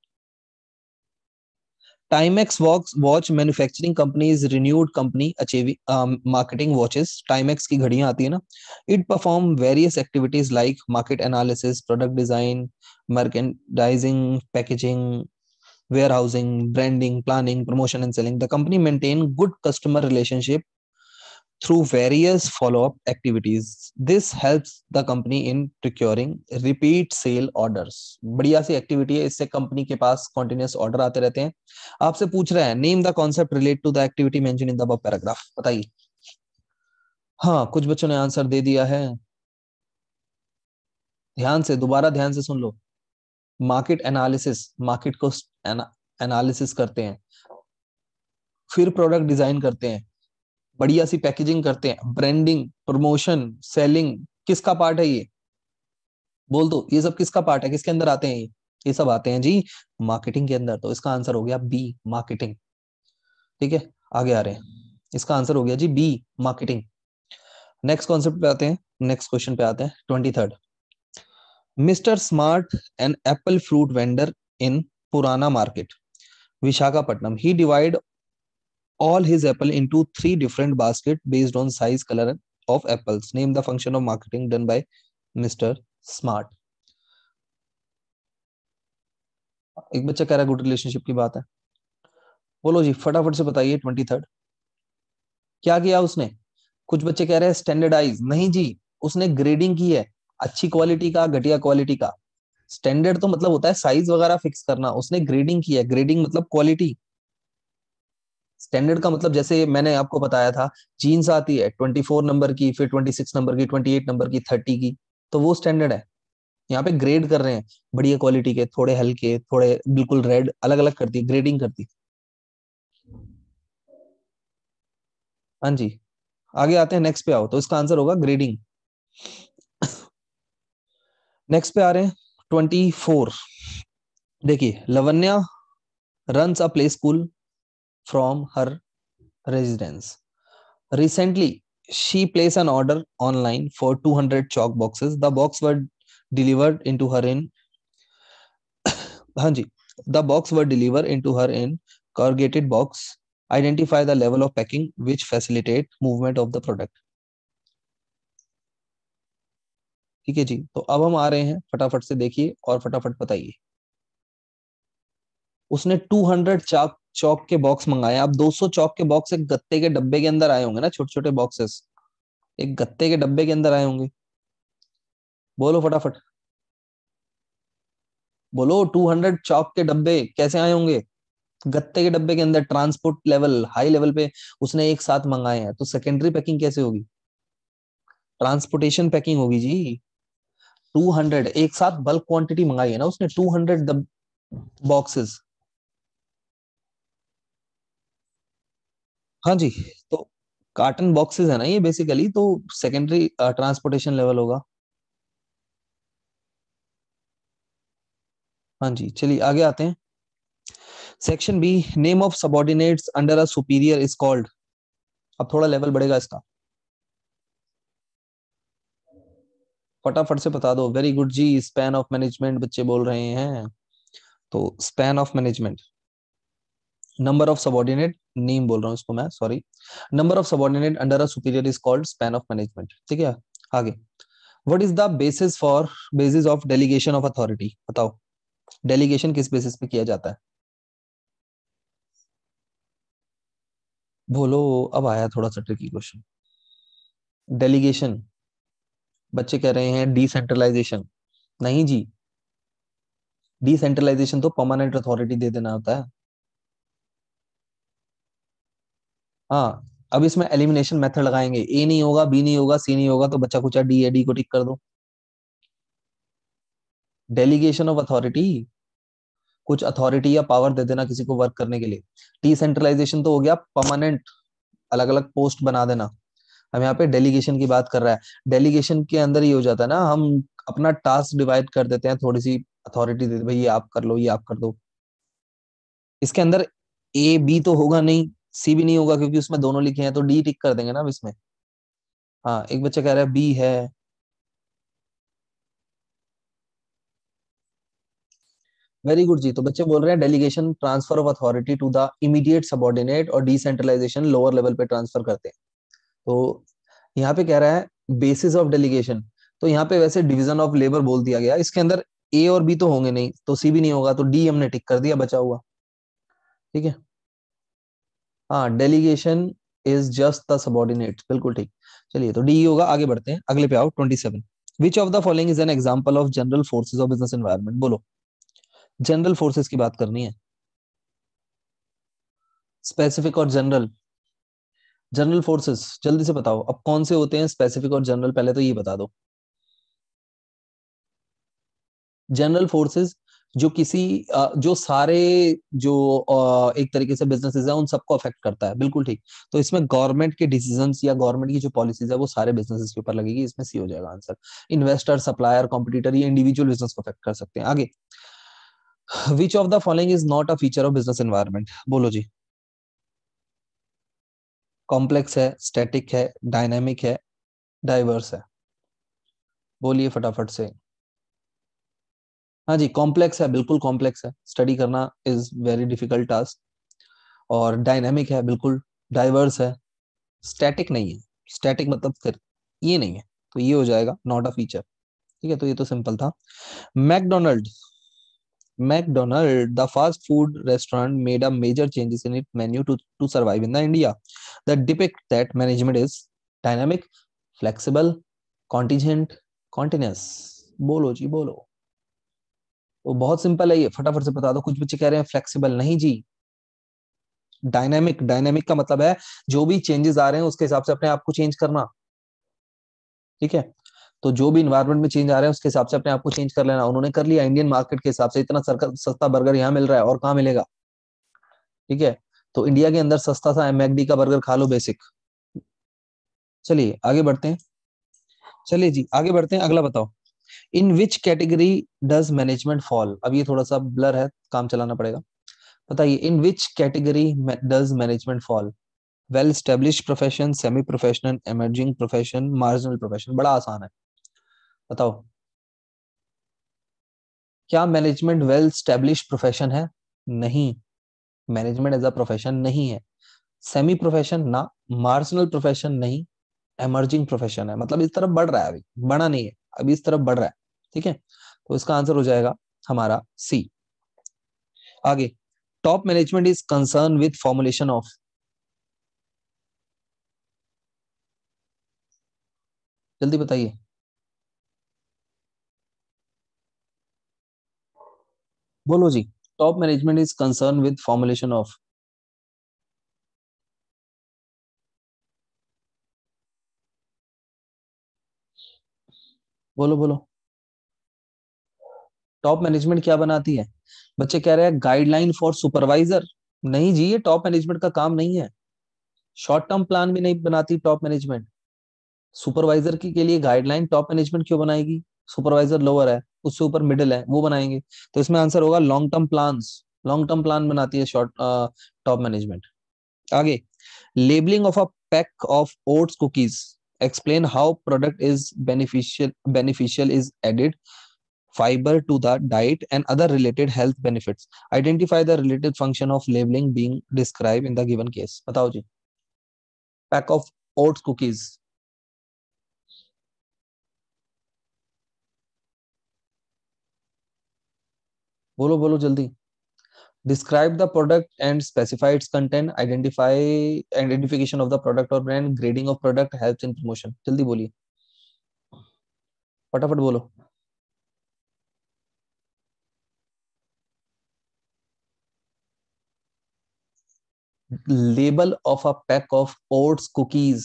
Timex watch watch manufacturing company is renowned company achieving marketing watches. Timex की घड़ियां आती है ना। It perform various activities like market analysis, product design, merchandising, packaging, warehousing, branding, planning, promotion, and selling. The company maintain good customer relationship through various follow-up activities. This helps the company in procuring repeat sale orders. बढ़िया सी activity है, इससे company के पास continuous order आते रहते हैं। आपसे पूछ रहे हैं name the concept relate to the activity mention in the above paragraph, बताइए। हाँ, कुछ बच्चों ने आंसर दे दिया है। ध्यान से, दोबारा ध्यान से सुन लो। मार्केट एनालिसिस, मार्केट को एनालिसिस करते हैं, फिर प्रोडक्ट डिजाइन करते हैं, बढ़िया सी पैकेजिंग करते हैं, ब्रांडिंग, प्रमोशन, सेलिंग, किसका पार्ट है ये? बोल दो, ये सब किसका पार्ट है, किसके अंदर आते हैं ये? ये सब आते हैं जी मार्केटिंग के अंदर, तो इसका आंसर हो गया बी, मार्केटिंग। ठीक है, आगे आ रहे हैं, इसका आंसर हो गया जी बी, मार्केटिंग। नेक्स्ट कॉन्सेप्ट पे आते हैं, नेक्स्ट क्वेश्चन पे आते हैं, twenty third. Mister smart an apple fruit vendor in Purana market, Visakhapatnam. He divide all his apple into three different baskets based on size, color of apples. Name the function of marketing done by mister Smart. एक बच्चा कह रहा है good relationship की बात है, बोलो जी फटाफट से बताइए। ट्वेंटी थर्ड क्या किया उसने? कुछ बच्चे कह रहे हैं स्टैंडर्डाइज, नहीं जी, उसने ग्रेडिंग की है, अच्छी क्वालिटी का, घटिया क्वालिटी का। स्टैंडर्ड तो मतलब होता है साइज वगैरह फिक्स करना, उसने ग्रेडिंग की है, ग्रेडिंग मतलब क्वालिटी। स्टैंडर्ड का मतलब जैसे मैंने आपको बताया था, जीन्स आती है ट्वेंटी फोर नंबर की, फिर ट्वेंटी सिक्स नंबर की, ट्वेंटी एट नंबर की, थर्टी की, तो वो स्टैंडर्ड है। यहाँ पे ग्रेड कर रहे हैं, बढ़िया क्वालिटी के, थोड़े हल्के, थोड़े बिल्कुल रेड, अलग अलग करती है, ग्रेडिंग करती है। हाँ जी, आगे आते हैं, नेक्स्ट पे आओ, तो इसका आंसर होगा ग्रेडिंग। नेक्स्ट पे आ रहे हैं, ट्वेंटी फोर। देखिए, Lavanya runs a play school from her residence. Recently, she placed an order online for two hundred chalk boxes. The box were delivered into her in हाँ जी, the box were delivered into her in corrugated box. Identify the level of packing which facilitate movement of the product. ठीक है जी, तो अब हम आ रहे हैं, फटाफट से देखिए और फटाफट बताइए। उसने टू हंड्रेड चाक चौक के बॉक्स मंगाए। अब दो सौ चौक के बॉक्स एक गत्ते के डब्बे के अंदर आए होंगे ना, छोटे छोटे बॉक्सेस, एक गत्ते के डब्बे के अंदर आए होंगे। बोलो फटाफट, बोलो, टू हंड्रेड चौक के डब्बे कैसे आए होंगे? गत्ते के डब्बे के अंदर, ट्रांसपोर्ट लेवल, हाई लेवल पे उसने एक साथ मंगाए हैं, तो सेकेंडरी पैकिंग कैसे होगी? ट्रांसपोर्टेशन पैकिंग होगी जी। टू हंड्रेड एक साथ बल्क क्वांटिटी मंगाई है ना उसने, टू हंड्रेड बॉक्सेस। हाँ जी, तो कार्टन बॉक्सेस है ना ये बेसिकली, तो सेकेंडरी ट्रांसपोर्टेशन लेवल होगा। हाँ जी, चलिए आगे आते हैं। Section B, name of subordinates under a superior is called. अब थोड़ा लेवल बढ़ेगा इसका, फटाफट से बता दो। वेरी गुड जी, स्पैन ऑफ मैनेजमेंट बच्चे बोल रहे हैं। तो span of management, number of subordinate, name बोल रहा हूँ इसको मैं, sorry. Number of subordinate under a superior is called span of management, ठीक है। आगे, what is the basis for basis of delegation of authority, बताओ डेलीगेशन किस बेसिस पे किया जाता है। बोलो, अब आया थोड़ा सा ट्रिकी क्वेश्चन। डेलीगेशन, बच्चे कह रहे हैं डिसेंट्रलाइजेशन। नहीं जी, डिसेंट्रलाइजेशन तो परमानेंट अथॉरिटी दे देना होता है। हाँ, अब इसमें एलिमिनेशन मेथड लगाएंगे, ए नहीं होगा, बी नहीं होगा, सी नहीं होगा, तो बच्चा कुछ डी है, डी को टिक कर दो। डेलीगेशन ऑफ अथॉरिटी, कुछ अथॉरिटी या पावर दे देना किसी को वर्क करने के लिए। डिसेंट्रलाइजेशन तो हो गया परमानेंट, अलग अलग पोस्ट बना देना। हम यहाँ पे डेलीगेशन की बात कर रहा है। डेलीगेशन के अंदर ही हो जाता है ना, हम अपना टास्क डिवाइड कर देते हैं, थोड़ी सी अथॉरिटी दे दे, भाई ये आप कर लो, ये आप कर दो। इसके अंदर ए बी तो होगा नहीं, सी भी नहीं होगा, क्योंकि उसमें दोनों लिखे हैं, तो डी टिक कर देंगे ना अब इसमें। हाँ, एक बच्चा कह रहा है बी है। वेरी गुड जी, तो बच्चे बोल रहे हैं delegation transfer of authority to the immediate subordinate, और डिसेंट्रलाइजेशन लोअर लेवल पे ट्रांसफर करते हैं। तो यहाँ पे कह रहा है बेसिस ऑफ डेलीगेशन, तो यहाँ पे वैसे डिवीजन ऑफ लेबर बोल दिया गया, इसके अंदर ए और बी तो होंगे नहीं, तो सी भी नहीं होगा, तो डी हमने टिक कर दिया, बचा हुआ। ठीक है, हाँ, delegation is just the subordinate, बिल्कुल ठीक। चलिए, तो डी होगा। आगे बढ़ते हैं, अगले पे आओ। Twenty seven, which of the following is an example of general forces of business environment, बोलो। जनरल फोर्सेस की बात करनी है, स्पेसिफिक और जनरल। जनरल फोर्सेस, जल्दी से बताओ अब कौन से होते हैं स्पेसिफिक और जनरल, पहले तो ये बता दो। जनरल फोर्सेस जो किसी अ, जो सारे जो अ, एक तरीके से बिजनेसेस है उन सबको अफेक्ट करता है, बिल्कुल ठीक। तो इसमें गवर्नमेंट के डिसीजंस या गवर्नमेंट की जो पॉलिसीज है वो सारे बिजनेसेस के ऊपर लगेगी, इसमें सी हो जाएगा आंसर। इन्वेस्टर, सप्लायर, कॉम्पिटिटर, ये इंडिविजुअल बिजनेस को अफेक्ट कर सकते हैं। आगे, which of the following is not a feature of business environment, बोलो जी। कॉम्प्लेक्स है, स्टैटिक है, डायनेमिक है, डाइवर्स है, बोलिए फटाफट से। हाँ जी, कॉम्प्लेक्स है, बिल्कुल कॉम्प्लेक्स है, स्टडी करना इज वेरी डिफिकल्ट टास्क। और डायनेमिक है, बिल्कुल। डाइवर्स है, स्टैटिक नहीं है। स्टैटिक मतलब फिर ये नहीं है, तो ये हो जाएगा नॉट अ फीचर। ठीक है, तो ये तो सिंपल था। McDonald, McDonald the fast food restaurant made a major changes in it menu to to survive in the India that depict that management is dynamic, flexible, contingent, continuous, बोलो जी बोलो। तो बहुत सिंपल है ये, फटाफट से बता दो। कुछ बच्चे कह रहे हैं फ्लेक्सिबल, नहीं जी। डायनेमिक, डायनेमिक का मतलब है जो भी चेंजेस आ रहे हैं उसके हिसाब से अपने आप को चेंज करना। ठीक है, तो जो भी इन्वायरमेंट में चेंज आ रहे हैं उसके हिसाब से अपने आप को चेंज कर लेना। उन्होंने कर लिया इंडियन मार्केट के हिसाब से, इतना सरका- सस्ता बर्गर यहाँ मिल रहा है और कहाँ मिलेगा। ठीक है, तो इंडिया के अंदर सस्ता सा मैकडी का बर्गर खा लो, बेसिक। चलिए आगे बढ़ते हैं। चलिए जी आगे बढ़ते हैं, अगला बताओ। In which category does management fall, अब ये थोड़ा सा ब्लर है, काम चलाना पड़ेगा। बताइए, in which category does management fall. Well establish profession, semi professional, emerging profession, marginal profession, बड़ा आसान है, बताओ। क्या मैनेजमेंट वेल स्टेब्लिश प्रोफेशन है? नहीं, मैनेजमेंट एज अ प्रोफेशन नहीं है। सेमी प्रोफेशन ना, मार्जिनल प्रोफेशन नहीं, एमर्जिंग प्रोफेशन है, मतलब इस तरफ बढ़ रहा है, अभी बढ़ा नहीं है, अभी इस तरफ बढ़ रहा है। ठीक है, तो इसका आंसर हो जाएगा हमारा सी। आगे, top management is concern with formulation of, जल्दी बताइए। बोलो जी, top management is concern with formulation of. बोलो बोलो, टॉप मैनेजमेंट क्या बनाती है? बच्चे कह रहे हैं गाइडलाइन फॉर सुपरवाइजर। नहीं जी, ये टॉप मैनेजमेंट का काम नहीं है। शॉर्ट टर्म प्लान भी नहीं बनाती टॉप मैनेजमेंट। सुपरवाइजर की के लिए गाइडलाइन टॉप मैनेजमेंट क्यों बनाएगी? सुपरवाइजर लोअर है, उससे ऊपर मिडिल है, वो बनाएंगे। तो इसमें आंसर होगा long term plans. Long term plan बनाती है शॉर्ट टॉप मैनेजमेंट। आगे, labelling of a pack of oats cookies, explain how product is beneficial beneficial is added fiber to the diet and other related health benefits. Identify the related function of labeling being described in the given case. बताओ जी। Pack of oats cookies, बोलो बोलो जल्दी। Describe the product and specify its content. Identify identification of the product or brand. Grading of product helps in promotion. जल्दी बोलिए, फटाफट बोलो। Label of a pack of oats cookies.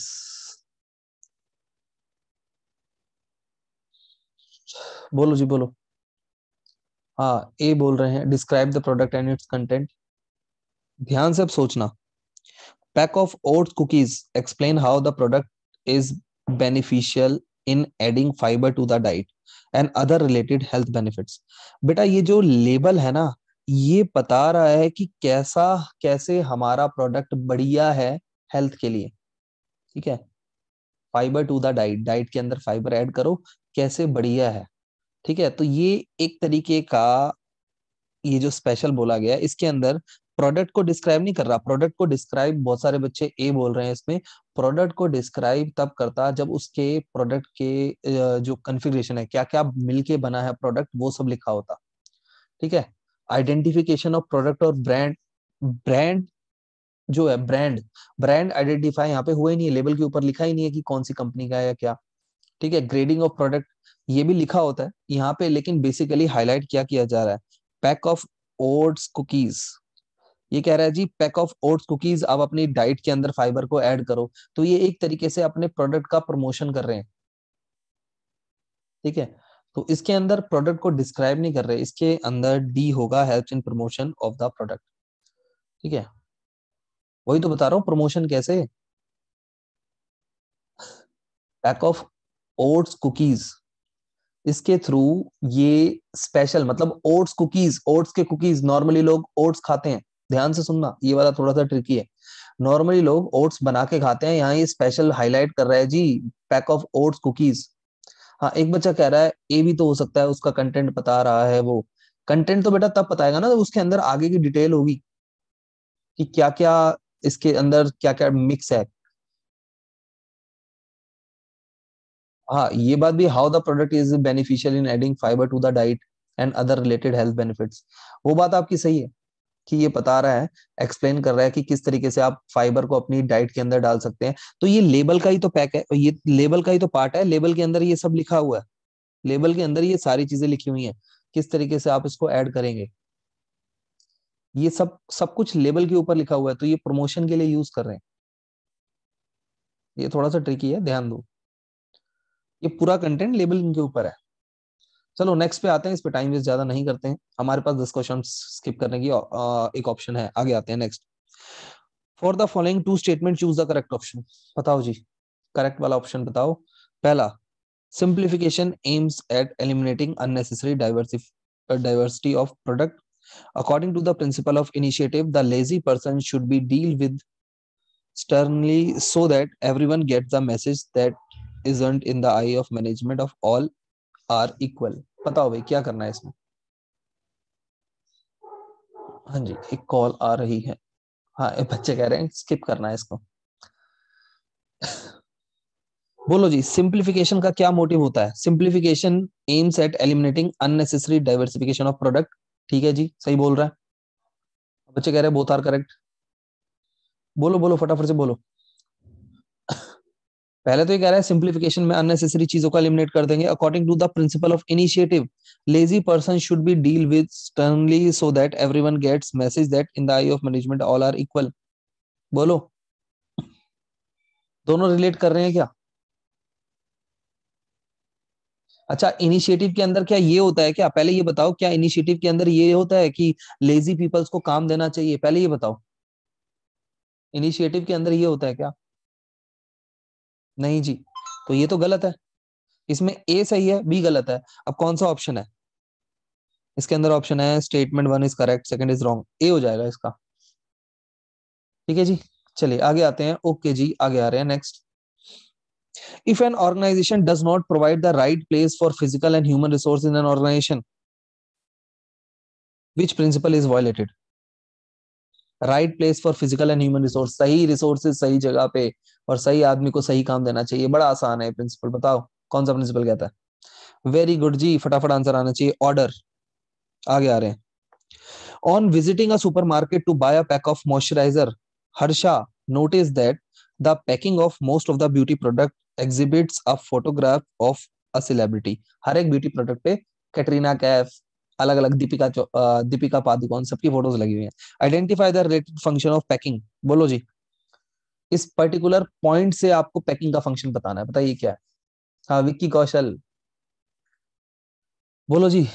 बोलो जी बोलो। हाँ, ए बोल रहे हैं describe the product and its content. ध्यान से अब सोचना। Pack of oats cookies, explain how the product is beneficial in adding fibre to the diet and other related health benefits. बेटा ये जो लेबल है ना, ये बता रहा है कि कैसा कैसे हमारा प्रोडक्ट बढ़िया है हेल्थ के लिए। ठीक है, fibre to the diet, diet के अंदर फाइबर ऐड करो, कैसे बढ़िया है। ठीक है, तो ये एक तरीके का, ये जो स्पेशल बोला गया है इसके अंदर प्रोडक्ट को डिस्क्राइब नहीं कर रहा। प्रोडक्ट को डिस्क्राइब, बहुत सारे बच्चे ए बोल रहे हैं इसमें, प्रोडक्ट को डिस्क्राइब तब करता जब उसके प्रोडक्ट के अ, जो कॉन्फ़िगरेशन है, क्या क्या मिलके बना है प्रोडक्ट, वो सब लिखा होता। ठीक है, आइडेंटिफिकेशन ऑफ प्रोडक्ट और ब्रांड, ब्रांड जो है, ब्रांड ब्रांड आइडेंटिफाई यहाँ पे हुआ ही नहीं है, लेबल के ऊपर लिखा ही नहीं है कि कौन सी कंपनी का है या क्या। ठीक है, ग्रेडिंग ऑफ प्रोडक्ट ये भी लिखा होता है यहाँ पे, लेकिन बेसिकली हाईलाइट क्या किया जा रहा है, पैक ऑफ ओट्स कुकीज। ये कह रहा है जी पैक ऑफ ओट्स कुकीज आप अपनी डाइट के अंदर फाइबर को ऐड करो, तो ये एक तरीके से अपने प्रोडक्ट का प्रमोशन कर रहे हैं। ठीक है, तो इसके अंदर प्रोडक्ट को डिस्क्राइब नहीं कर रहे, इसके अंदर डी होगा helps in promotion of the product. ठीक है, वही तो बता रहा हूँ प्रमोशन कैसे। पैक ऑफ ओट्स कुकीज, इसके थ्रू ये स्पेशल, मतलब ओट्स कुकीज, ओट्स के कुकीज, नॉर्मली लोग ओट्स खाते हैं। ध्यान से सुनना, ये वाला थोड़ा सा ट्रिकी है। नॉर्मली लोग ओट्स बना के खाते हैं, यहाँ ये स्पेशल हाईलाइट कर रहा है जी, पैक ऑफ ओट्स कुकीज। हाँ, एक बच्चा कह रहा है ए भी तो हो सकता है, उसका कंटेंट बता रहा है वो। कंटेंट तो बेटा तब बताएगा ना, तो उसके अंदर आगे की डिटेल होगी कि क्या क्या इसके अंदर क्या क्या मिक्स है। हाँ, ये बात भी, how the product is beneficial in adding fibre to the diet and other related health benefits, वो बात आपकी सही है कि ये बता रहा है, एक्सप्लेन कर रहा है कि किस तरीके से आप फाइबर को अपनी डाइट के अंदर डाल सकते हैं। तो ये लेबल का ही तो पैक है, ये लेबल का ही तो पार्ट है, लेबल के अंदर ये सब लिखा हुआ है। लेबल के अंदर ये सारी चीजें लिखी हुई हैं, किस तरीके से आप इसको ऐड करेंगे, ये सब सब कुछ लेबल के ऊपर लिखा हुआ है, तो ये प्रमोशन के लिए यूज कर रहे हैं। ये थोड़ा सा ट्रिकी है, ध्यान दो। ये पूरा कंटेंट लेबल इनके ऊपर है। चलो नेक्स्ट पे आते हैं, इस पे टाइम वेस्ट ज्यादा नहीं करते हैं, हमारे पास दस क्वेश्चन स्किप करने की अ, एक ऑप्शन है। आगे आते हैं next. For the following two statement choose the correct option. बताओ जी, करेक्ट वाला ऑप्शन बताओ। पहला, simplification aims at eliminating unnecessary diversity of product. According to the principle of initiative, the lazy person should be deal with sternly so that everyone gets the message that isn't in the eye of management of all are equal। बताओ भाई क्या करना है इसमें। हाँ जी, एक call आ रही है। हाँ, ये बच्चे कह रहे हैं स्किप करना है इसको। बोलो जी, सिंप्लीफिकेशन का क्या मोटिव होता है? Simplification aims at eliminating unnecessary diversification of product. ठीक है जी, सही बोल रहा है। बच्चे कह रहे हैं बोथ आर करेक्ट। बोलो बोलो फटाफट से बोलो। पहले तो ये कह रहा है सिंप्लीफिकेशन में अननेसेसरी चीजों को एलिमिनेट कर देंगे। According to the principle of initiative, lazy person should be deal with sternly so that everyone gets message that in the eye of management all are equal. बोलो, दोनों रिलेट कर रहे हैं क्या? अच्छा, इनिशिएटिव के अंदर क्या ये होता है क्या? पहले ये बताओ, क्या इनिशिएटिव के अंदर ये होता है कि लेजी पीपल्स को काम देना चाहिए? पहले ये बताओ। इनिशिएटिव के अंदर ये होता है क्या? नहीं जी, तो ये तो गलत है। इसमें ए सही है, बी गलत है। अब कौन सा ऑप्शन है इसके अंदर? ऑप्शन है statement one is correct, second is wrong, A हो जाएगा इसका। ठीक है जी, चलिए आगे आते हैं। ओके जी, आगे आ रहे हैं next. If an organisation does not provide the right place for physical and human resource in an organisation, which principle is violated? Right place for physical and human resource, सही रिसोर्सेज सही जगह पे और सही आदमी को सही काम देना चाहिए। बड़ा आसान है प्रिंसिपल, बताओ कौन सा प्रिंसिपल कहता है? वेरी गुड जी, फटाफट आंसर आना चाहिए, ऑर्डर। आगे आ रहे हैं। On visiting a supermarket to buy a pack of moisturizer, Harsha noticed that the packing of most of the beauty product exhibits a photograph of a celebrity. हर एक beauty product पे कैटरीना कैफ, अलग अलग दीपिका चो- अ, दीपिका पादुकोण सबकी फोटोज लगी हुई हैं। Identify the related function of packing, बोलो जी। इस पर्टिकुलर पॉइंट से आपको पैकिंग का फंक्शन बताना है, बताइए क्या है? हाँ विक्की कौशल, बोलो जी।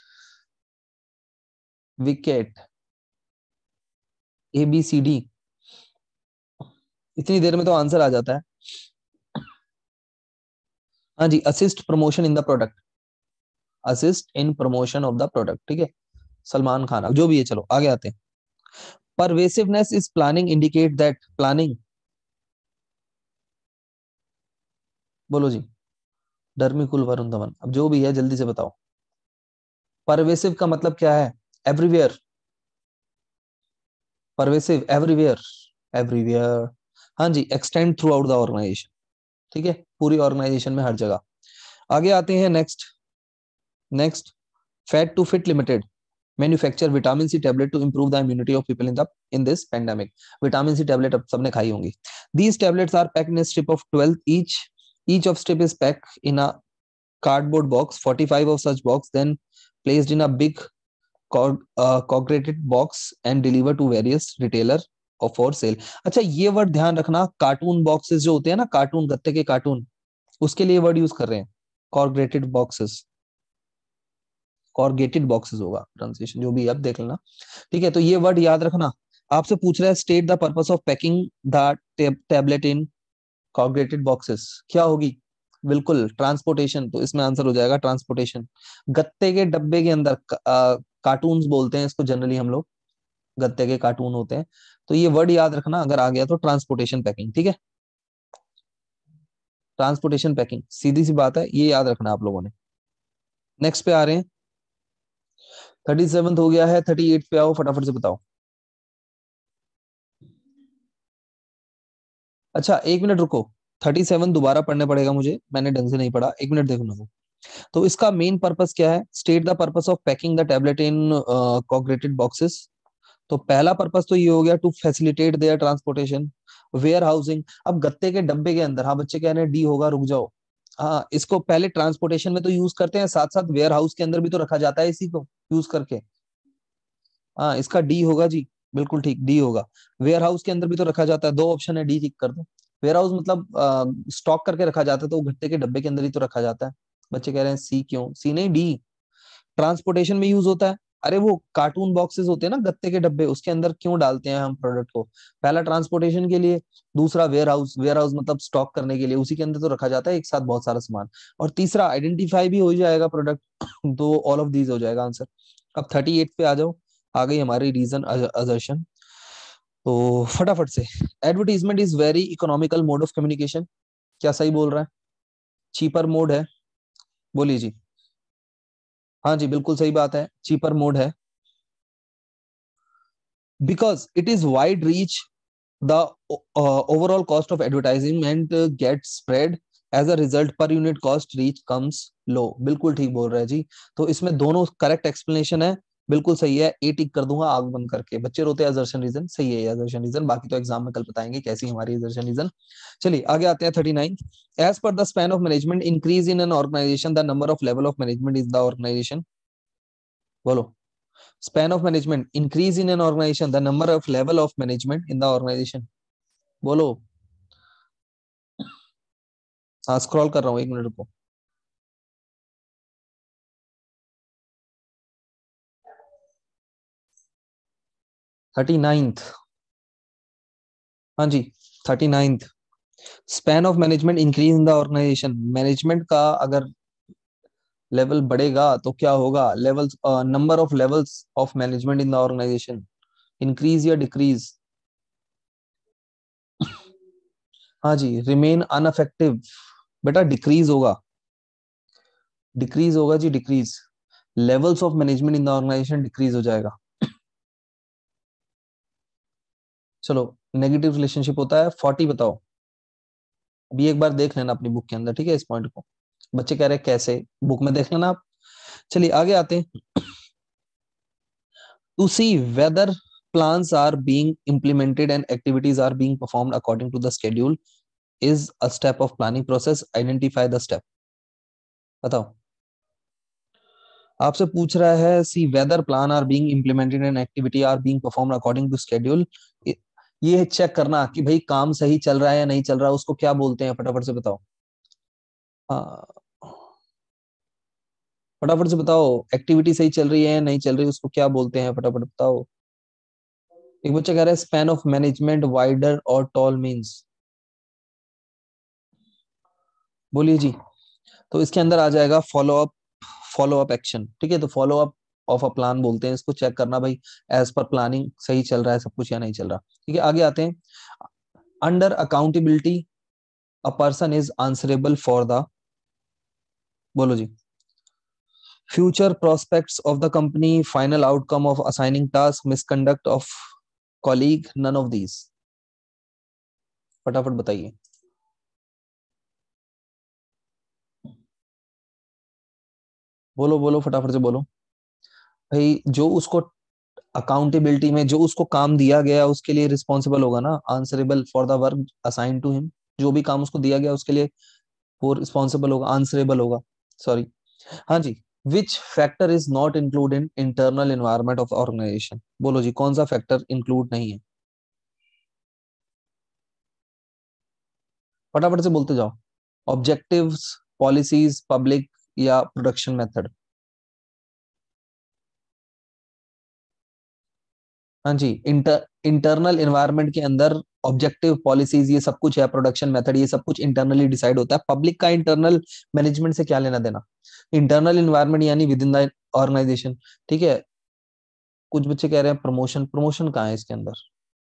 विकेट, ए बी सी डी, इतनी देर में तो आंसर आ जाता है। हाँ जी, assist promotion in the product, assist in promotion of the product, ठीक है। सलमान खान, अब जो भी है, चलो आगे आते हैं। Pervasiveness is planning indicate that, planning, बोलो जी। डर्मिकुल वरुण धवन, अब जो भी है जल्दी से बताओ। परवेसिव का मतलब क्या है? Everywhere, pervasive everywhere, everywhere. हाँ जी, extend throughout the organisation, ठीक है, पूरी ऑर्गेनाइजेशन में हर जगह। आगे आते हैं next. Next, Fat to Fit Limited manufacture vitamin C tablet to improve the immunity of people in the in this pandemic. Vitamin C tablet अब सबने खाई होंगी। These tablets are packed in a strip of twelve each, each of strip is packed in a cardboard box, forty-five of such box then placed in a big uh, corrugated box and delivered to various retailer or for sale। अच्छा, ये word ध्यान रखना, cartoon boxes जो होते हैं ना, cartoon, गत्ते के कार्टून, उसके लिए वर्ड यूज कर रहे हैं कॉर्गेटेड बॉक्सेस। कॉर्गेटेड बॉक्सेस होगा प्रोनाउंसिएशन, जो भी आप देख लेना, ठीक है। तो ये वर्ड याद रखना। आपसे पूछ रहा है state the purpose of packing the tablet in corrugated boxes, क्या होगी? बिल्कुल ट्रांसपोर्टेशन, तो इसमें आंसर हो जाएगा ट्रांसपोर्टेशन। गत्ते के डब्बे के अंदर, कार्टून्स बोलते हैं इसको जनरली हम लोग, गत्ते के कार्टून होते हैं। तो ये वर्ड याद रखना, अगर आ गया तो ट्रांसपोर्टेशन पैकिंग, ठीक है। ट्रांसपोर्टेशन पैकिंग, सीधी सी बात है, ये याद रखना आप लोगों ने। नेक्स्ट पे आ रहे हैं। थर्टी सेवन हो गया है, थर्टी एट पे आओ, फटाफट से बताओ। अच्छा एक मिनट रुको, थर्टी सेवन दोबारा पढ़ने पड़ेगा मुझे, मैंने ढंग से नहीं पढ़ा, एक मिनट देखो ना। तो इसका मेन पर्पस क्या है? State the purpose of packing the tablet in corrugated boxes. तो पहला पर्पस तो ये हो गया, to facilitate their transportation. Warehousing, अब गत्ते के डब्बे के अंदर, हाँ बच्चे कह रहे हैं डी होगा, रुक जाओ। हाँ, इसको पहले ट्रांसपोर्टेशन में तो यूज करते हैं, साथ साथ वेयर हाउस के अंदर भी तो रखा जाता है इसी को यूज करके। हाँ, इसका डी होगा जी, बिल्कुल ठीक, डी होगा। वेयर हाउस के अंदर भी तो रखा जाता है, दो ऑप्शन है, डी टिक कर दो। वेयर हाउस मतलब स्टॉक करके रखा जाता है, तो वो गत्ते के डब्बे के अंदर ही तो रखा जाता है। बच्चे कह रहे हैं सी क्यों? सी नहीं, डी। ट्रांसपोर्टेशन में यूज होता है। अरे वो कार्टून बॉक्सेस होते हैं ना, गत्ते के डब्बे, उसके अंदर क्यों डालते हैं हम प्रोडक्ट को? पहला ट्रांसपोर्टेशन के लिए, दूसरा वेयर हाउस, वेयर हाउस मतलब स्टॉक करने के लिए, उसी के अंदर तो रखा जाता है एक साथ बहुत सारा सामान। और तीसरा आइडेंटिफाई भी हो जाएगा प्रोडक्ट तो ऑल ऑफ दीज हो जाएगा आंसर। अब थर्टी एट पे आ जाओ, आ गई हमारी रीजन असर्शन। तो फटाफट से, advertisement is very economical mode of communication, क्या सही बोल रहा है? चीपर मोड है, बोलिए जी। हाँ जी, बिल्कुल सही बात है, चीपर मोड है। because it is wide reach, the uh, overall cost of advertisement uh, gets spread, as a result per unit cost reach comes low। बिल्कुल ठीक बोल रहा है जी। तो इसमें दोनों करेक्ट एक्सप्लेनेशन है, बिल्कुल सही है, ए टिक कर दूंगा आग बंद करके। बच्चे रोते हैं असर्शन रीजन, सही है असर्शन रीजन, बाकी तो एग्जाम में कल बताएंगे कैसी हमारी असर्शन रीजन। चलिए आगे आते हैं thirty nine. As per the span of management increase in an organisation the number of level of management is the organisation, बोलो। span of management increase in an organization the number of level of management in the organization, बोलो। हाँ scroll कर रहा हूँ, एक minute रुको। Thirty ninth, हाँ जी, thirty ninth, span of management increase in the organisation. Management का अगर लेवल बढ़ेगा तो क्या होगा, levels, number of levels of management in the organisation increase या डिक्रीज। हाँ जी, रिमेन अनअफेक्टिव, बेटा डिक्रीज होगा, डिक्रीज होगा जी, decrease. Levels of management in the organisation decrease हो जाएगा। चलो, नेगेटिव रिलेशनशिप होता है फोर्टी, बताओ। अभी एक बार देख लेना अपनी बुक के अंदर, ठीक है, इस पॉइंट को। बच्चे कह रहे हैं कैसे, बुक में देख लेना आप। चलिए आगे आते हैं। To see whether plans are being implemented and activities are being performed according to the schedule is a step of planning process. Identify the step. बताओ, आपसे पूछ रहा है see whether plan are being implemented and activity are being performed according to schedule. ये check करना कि भाई काम सही चल रहा है या नहीं चल रहा है, उसको क्या बोलते हैं, फटाफट से बताओ। हाँ, फटाफट से बताओ, एक्टिविटी सही चल रही है या नहीं चल रही है, उसको क्या बोलते हैं, फटाफट बताओ। एक बच्चा कह रहा है स्पैन ऑफ मैनेजमेंट वाइडर और टॉल मीन्स। बोलिए जी। तो इसके अंदर आ जाएगा follow up, follow up action, ठीक है। तो follow up of a plan बोलते हैं इसको, चेक करना भाई एज पर प्लानिंग सही चल रहा है सब कुछ या नहीं चल रहा, ठीक है। आगे आते हैं। Under accountability a person is answerable for the, बोलो जी, future prospects of the company, final outcome of assigning task, misconduct of colleague, none of these. फटाफट बताइए। बोलो बोलो, फटाफट से बोलो। भाई जो उसको अकाउंटेबिलिटी में जो उसको काम दिया गया उसके लिए रिस्पॉन्सिबल होगा ना, answerable for the work assign to him. जो भी काम उसको दिया गया उसके लिए वो रिस्पॉन्सिबल होगा, आंसरेबल होगा, सॉरी। हाँ जी। Which factor is not include in internal environment of organisation. बोलो जी, कौन सा फैक्टर इंक्लूड नहीं है, फटाफट से बोलते जाओ। ऑब्जेक्टिव्स, पॉलिसीज, पब्लिक या प्रोडक्शन मेथड। हाँ जी, इंटर इंटरनल एनवायरनमेंट के अंदर ऑब्जेक्टिव, पॉलिसीज, ये सब कुछ है, प्रोडक्शन मेथड, ये सब कुछ इंटरनली डिसाइड होता है। पब्लिक का इंटरनल मैनेजमेंट से क्या लेना देना। इंटरनल एनवायरनमेंट यानी विद इन द ऑर्गेनाइजेशन, ठीक है। कुछ बच्चे कह रहे हैं प्रमोशन, प्रमोशन कहाँ है इसके अंदर।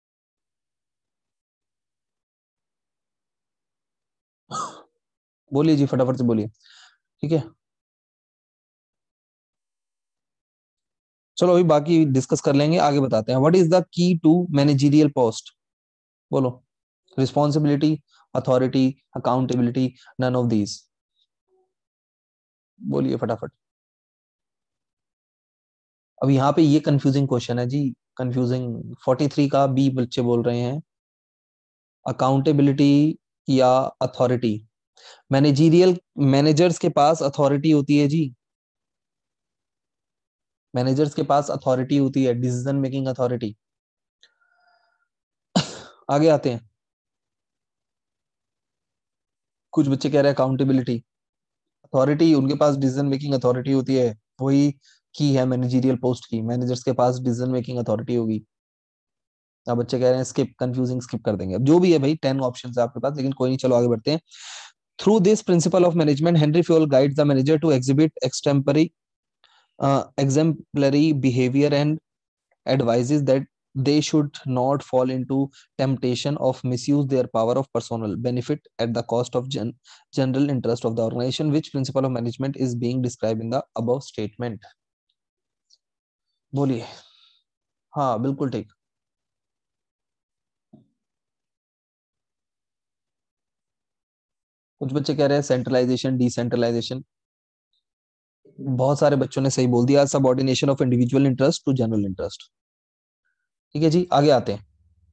बोलिए जी, फटाफट से बोलिए, ठीक है। चलो अभी बाकी डिस्कस कर लेंगे, आगे बताते हैं। What is the key to managerial post. बोलो, responsibility, authority, accountability, none of these. बोलिए फटाफट। अब यहाँ पे ये कंफ्यूजिंग क्वेश्चन है जी, कंफ्यूजिंग। फोर्टी थ्री का बी बच्चे बोल रहे हैं अकाउंटेबिलिटी या अथॉरिटी। मैनेजरियल, मैनेजर्स के पास अथॉरिटी होती है जी, मैनेजर्स के पास अथॉरिटी होती है, डिसीजन मेकिंग अथॉरिटी। आगे आते हैं। कुछ बच्चे कह रहे हैं अकाउंटेबिलिटी, अथॉरिटी उनके पास डिसीजन मेकिंग अथॉरिटी होती है, वही की है मैनेजरियल पोस्ट की, मैनेजर्स के पास डिसीजन मेकिंग अथॉरिटी होगी। अब बच्चे कह रहे हैं स्किप, कंफ्यूजिंग, स्किप कर देंगे। अब जो भी है भाई, टेन ऑप्शंस है आपके पास, लेकिन कोई नहीं, चलो आगे बढ़ते हैं। Through this principle of management Henry Fayol guides the manager to exhibit extemporary uh, exemplary behavior and advises that they should not fall into temptation of misuse their power of personal benefit at the cost of gen- general interest of the organization. Which principle of management is being described in the above statement। बोलिए। हाँ बिल्कुल ठीक। कुछ बच्चे कह रहे हैं centralisation, decentralisation. बहुत सारे बच्चों ने सही बोल दिया, subordination of individual interest to general interest. ठीक है जी, आगे आते हैं।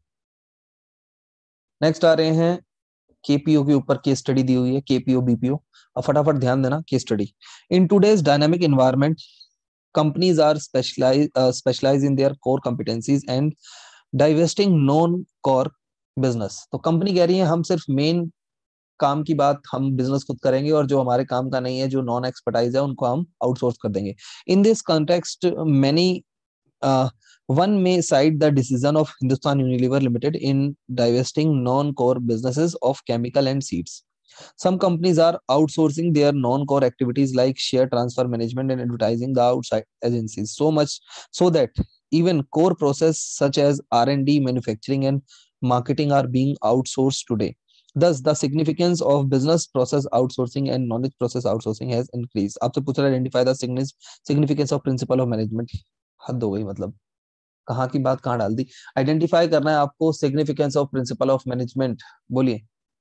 नेक्स्ट आ रहे हैं केपीओ के ऊपर, केस स्टडी दी हुई है, केपीओ बीपीओ। अब फटाफट ध्यान देना, case study. In today's dynamic environment companies are specialise specialise in their core competencies and divesting non core business. तो कंपनी कह रही है हम सिर्फ मेन काम की बात, हम बिजनेस खुद करेंगे, और जो हमारे काम का नहीं है, जो नॉन एक्सपर्टाइज है, उनको हम आउटसोर्स कर देंगे। In this context many One may cite the decision of Hindustan Unilever Limited in divesting non-core businesses of chemical and seeds. Some companies are outsourcing their non-core activities like share transfer management and advertising the outside agencies, so much so that even core process such as R and D, manufacturing and marketing are being outsourced today. Thus, the significance of business process outsourcing and knowledge process outsourcing has increased. आपसे पूछ रहा है identify the significance of principle of management. हद हो गई, मतलब कहाँ की बात कहाँ डाल दी। आइडेंटिफाई करना है आपको significance of principle of management. बोलिए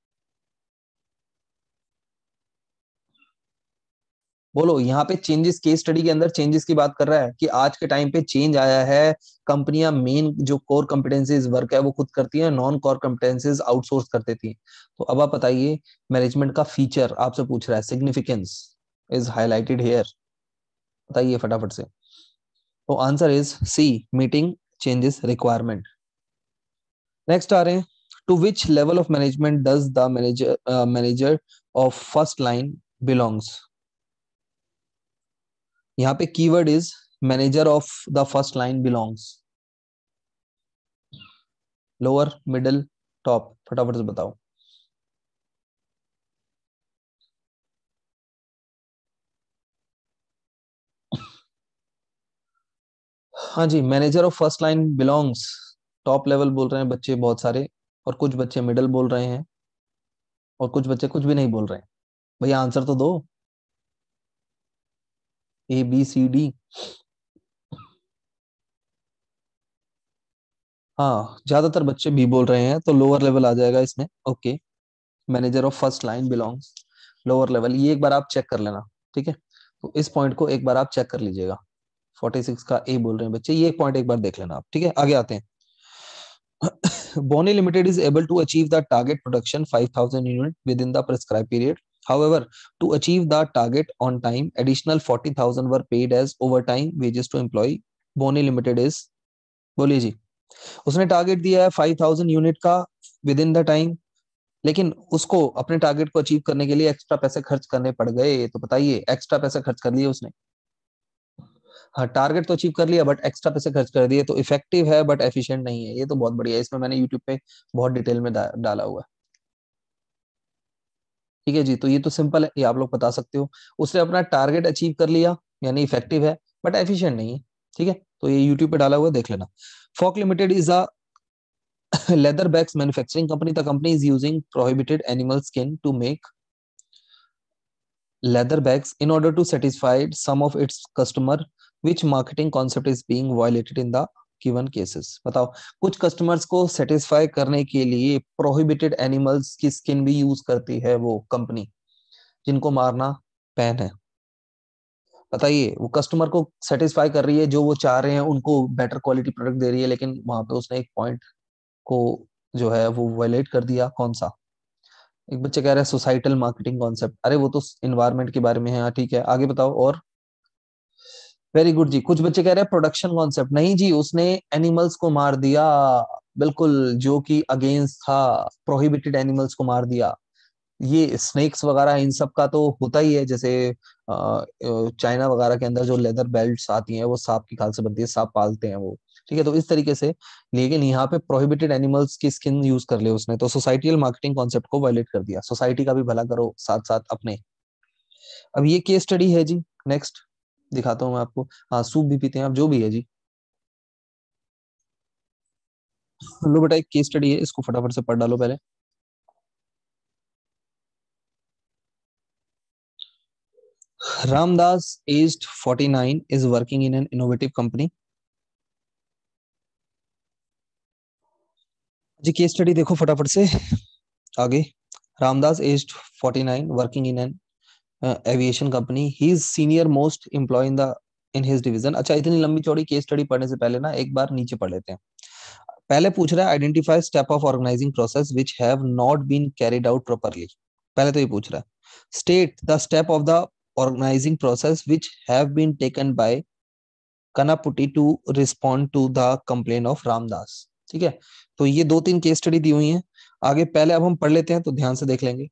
बोलो। यहाँ पे चेंजेस, केस स्टडी के अंदर चेंजेस की बात कर रहा है कि आज के टाइम पे चेंज आया है। कंपनियां मेन जो कोर कॉम्पिटेंसीज वर्क है वो खुद करती हैं, नॉन कोर कॉम्पिटेंसीज आउटसोर्स कर देती हैं। तो अब आप बताइए, मैनेजमेंट का फीचर आपसे पूछ रहा है, सिग्निफिकेंस इज हाईलाइटेड हियर। बताइए फटाफट से। तो answer is C, meeting changes requirement. Next आ रहे हैं, to which level of management does the manager manager of first line belongs. यहाँ पे keyword is manager of the first line belongs. Lower, middle, top, फटाफट से बताओ। हाँ जी, manager of first line belongs. Top level बोल रहे हैं बच्चे बहुत सारे, और कुछ बच्चे मिडिल बोल रहे हैं, और कुछ बच्चे कुछ भी नहीं बोल रहे हैं। भैया आंसर तो दो। A B C D. हाँ, ज्यादातर बच्चे बी बोल रहे हैं, तो लोअर लेवल आ जाएगा इसमें। Okay, manager of first line belongs, lower level. ये एक बार आप चेक कर लेना, ठीक है। तो इस पॉइंट को एक बार आप चेक कर लीजिएगा। फोर्टी सिक्स का ए बोल रहे हैं बच्चे, ये एक पॉइंट एक बार देख लेना आप, ठीक है। आगे आते हैं। Boni Limited is able to achieve the target production five thousand unit within the prescribed period. However, to achieve the target on time, additional forty thousand were paid as overtime wages to employee. Boni Limited is, बोलिए जी। उसने target दिया है five thousand unit का within the time, लेकिन उसको अपने target को achieve करने के लिए एक्स्ट्रा पैसे खर्च करने पड़ गए। तो बताइए, एक्स्ट्रा पैसे खर्च कर लिए उसने। हाँ, टारगेट तो अचीव कर लिया बट एक्स्ट्रा पैसे खर्च कर दिए, तो इफेक्टिव है बट एफिशिएंट नहीं है। ये तो बहुत बढ़िया है, इसमें मैंने यूट्यूब पे बहुत डिटेल में डा, डाला हुआ है। ठीक है जी, तो ये तो सिंपल है, ये आप लोग बता सकते हो। उसने अपना टारगेट अचीव कर लिया, यानी इफेक्टिव है बट एफिशिएंट नहीं है। ठीक है, तो ये यूट्यूब पे डाला हुआ है, देख लेना। Folk Limited is a leather bags manufacturing company. The company is using prohibited animal skin to make leather bags in order to satisfy some of its customer. Which marketing concept is being violated in the given cases? बताओ, कुछ customers को satisfy करने के लिए prohibited animals की skin भी use करती है वो कंपनी, जिनको मारना बैन है। बताइए, वो कस्टमर को सेटिस्फाई कर रही है, जो वो चाह रहे हैं उनको बेटर क्वालिटी प्रोडक्ट दे रही है, लेकिन वहां पे उसने एक पॉइंट को जो है वो वायलेट कर दिया। कौन सा? एक बच्चे कह रहे हैं सोसाइटल मार्केटिंग कॉन्सेप्ट। अरे वो तो इन्वायरमेंट के बारे में है। हाँ ठीक है, आगे बताओ। और वेरी गुड जी। कुछ बच्चे कह रहे हैं प्रोडक्शन कॉन्सेप्ट। नहीं जी, उसने एनिमल्स को मार दिया, बिल्कुल, जो कि अगेंस्ट था। प्रोहिबिटेड एनिमल्स को मार दिया। ये स्नेक्स वगैरह इन सब का तो होता ही है, जैसे चाइना वगैरह के अंदर जो लेदर बेल्ट्स आती हैं वो सांप की खाल से बनती है, सांप पालते हैं वो। ठीक है, तो इस तरीके से। लेकिन यहाँ पे प्रोहिबिटेड एनिमल्स की स्किन यूज कर ले उसने, तो सोसाइटियल मार्केटिंग कॉन्सेप्ट को वायलेट कर दिया। सोसाइटी का भी भला करो साथ साथ अपने। अब ये केस स्टडी है जी। नेक्स्ट दिखाता हूँ मैं आपको। हाँ, सूप भी पीते हैं आप, जो भी है जी। लो बेटा, एक केस स्टडी है, इसको फटाफट से पढ़ डालो पहले। Ramdas aged forty nine is working in an innovative company. जी, केस स्टडी देखो फटाफट से। आगे, Ramdas aged forty nine working in an aviation company. He is senior most employee in the in his division. अच्छा, इतनी लंबी चौड़ी केस स्टडी पढ़ने से पहले ना एक बार नीचे पढ़ लेते हैं। पहले पूछ रहा है identify step of organising process which have not been carried out properly. पहले तो ये पूछ रहा है state the step of the organising process which have been taken by Kanaputi to respond to the complain of Ramdas. ठीक है, तो ये दो तीन केस स्टडी दी हुई हैं। आगे पहले अब हम पढ़ लेते हैं, तो ध्यान से देख लेंगे।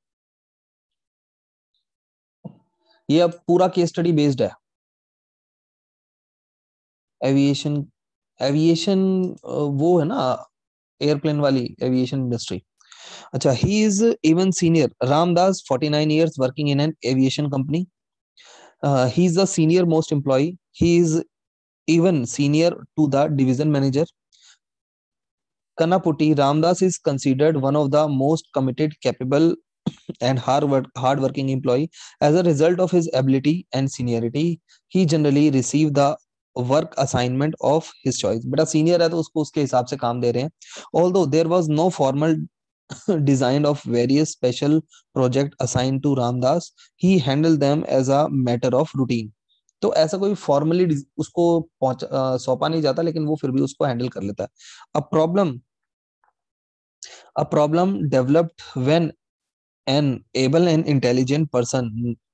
ये अब पूरा केस स्टडी बेस्ड है एविएशन एविएशन वो है ना, एयरप्लेन वाली एविएशन इंडस्ट्री। अच्छा, he is even senior Ramdas forty nine years working in an aviation company. Uh, he is the senior most employee. He is even senior to the division manager. Kanaputti Ramdas is considered one of the most committed, capable, and hard work, hard-working employee. As a result of his ability and seniority, he generally receive the work assignment of his choice. बेटा senior है तो उसको उसके हिसाब से काम दे रहे हैं. Although there was no formal design of various special project assigned to Ramdas, he handled them as a matter of routine. तो ऐसा कोई फॉर्मली उसको पहुंच अ, सौंपा नहीं जाता, लेकिन वो फिर भी उसको हैंडल कर लेता है. A problem a problem developed when an able and intelligent person,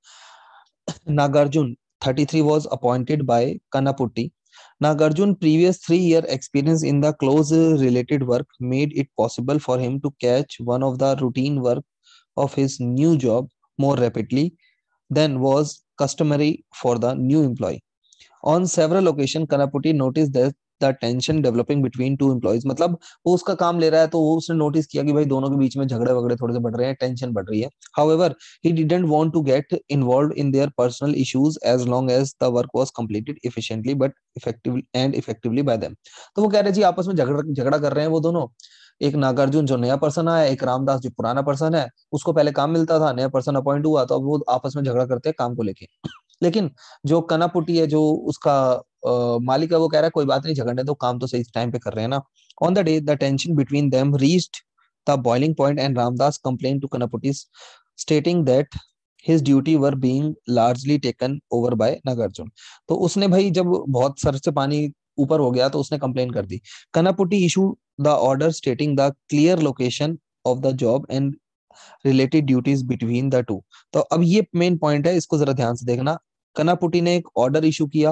Nagarjun, thirty-three, was appointed by Kanaputti. Nagarjun's previous three-year experience in the close related work made it possible for him to catch one of the routine work of his new job more rapidly than was customary for the new employee. On several occasions, Kanaputti noticed that the tension developing between two employees. मतलब वो उसका काम ले रहा है तो वो उसने नोटिस किया कि भाई दोनों के बीच में झगड़े वगड़े थोड़े से बढ़ रहे हैं, टेंशन बढ़ रही है. However, he didn't want to get involved in their personal issues as long as the work was completed efficiently but effectively and effectively by them. तो वो कह रहे जी आपस में झगड़ा झगड़ा कर रहे हैं वो दोनों. एक नागार्जुन जो नया पर्सन आया, एक रामदास जो पुराना पर्सन है, उसको पहले काम मिलता था, नया पर्सन अपॉइंट हुआ तो अब वो आपस में झगड़ा करते हैं काम को लेके. लेकिन जो कनापुटी है, जो उसका अ, मालिक है, वो कह रहा है कोई बात नहीं, झगड़ने दो, काम तो सही टाइम पे कर रहे हैं ना. On the day the tension between them reached the boiling point and Ramdas complain to Kanaputi stating that his duty were being largely taken over by Nagarjun. तो उसने भाई जब बहुत सर से पानी ऊपर हो गया तो उसने कंप्लेन कर दी. Kanaputi issue the order stating the clear location of the job and related duties between the two. तो अब ये मेन पॉइंट है, इसको जरा ध्यान से देखना. कनापुटी ने एक ऑर्डर इशू किया,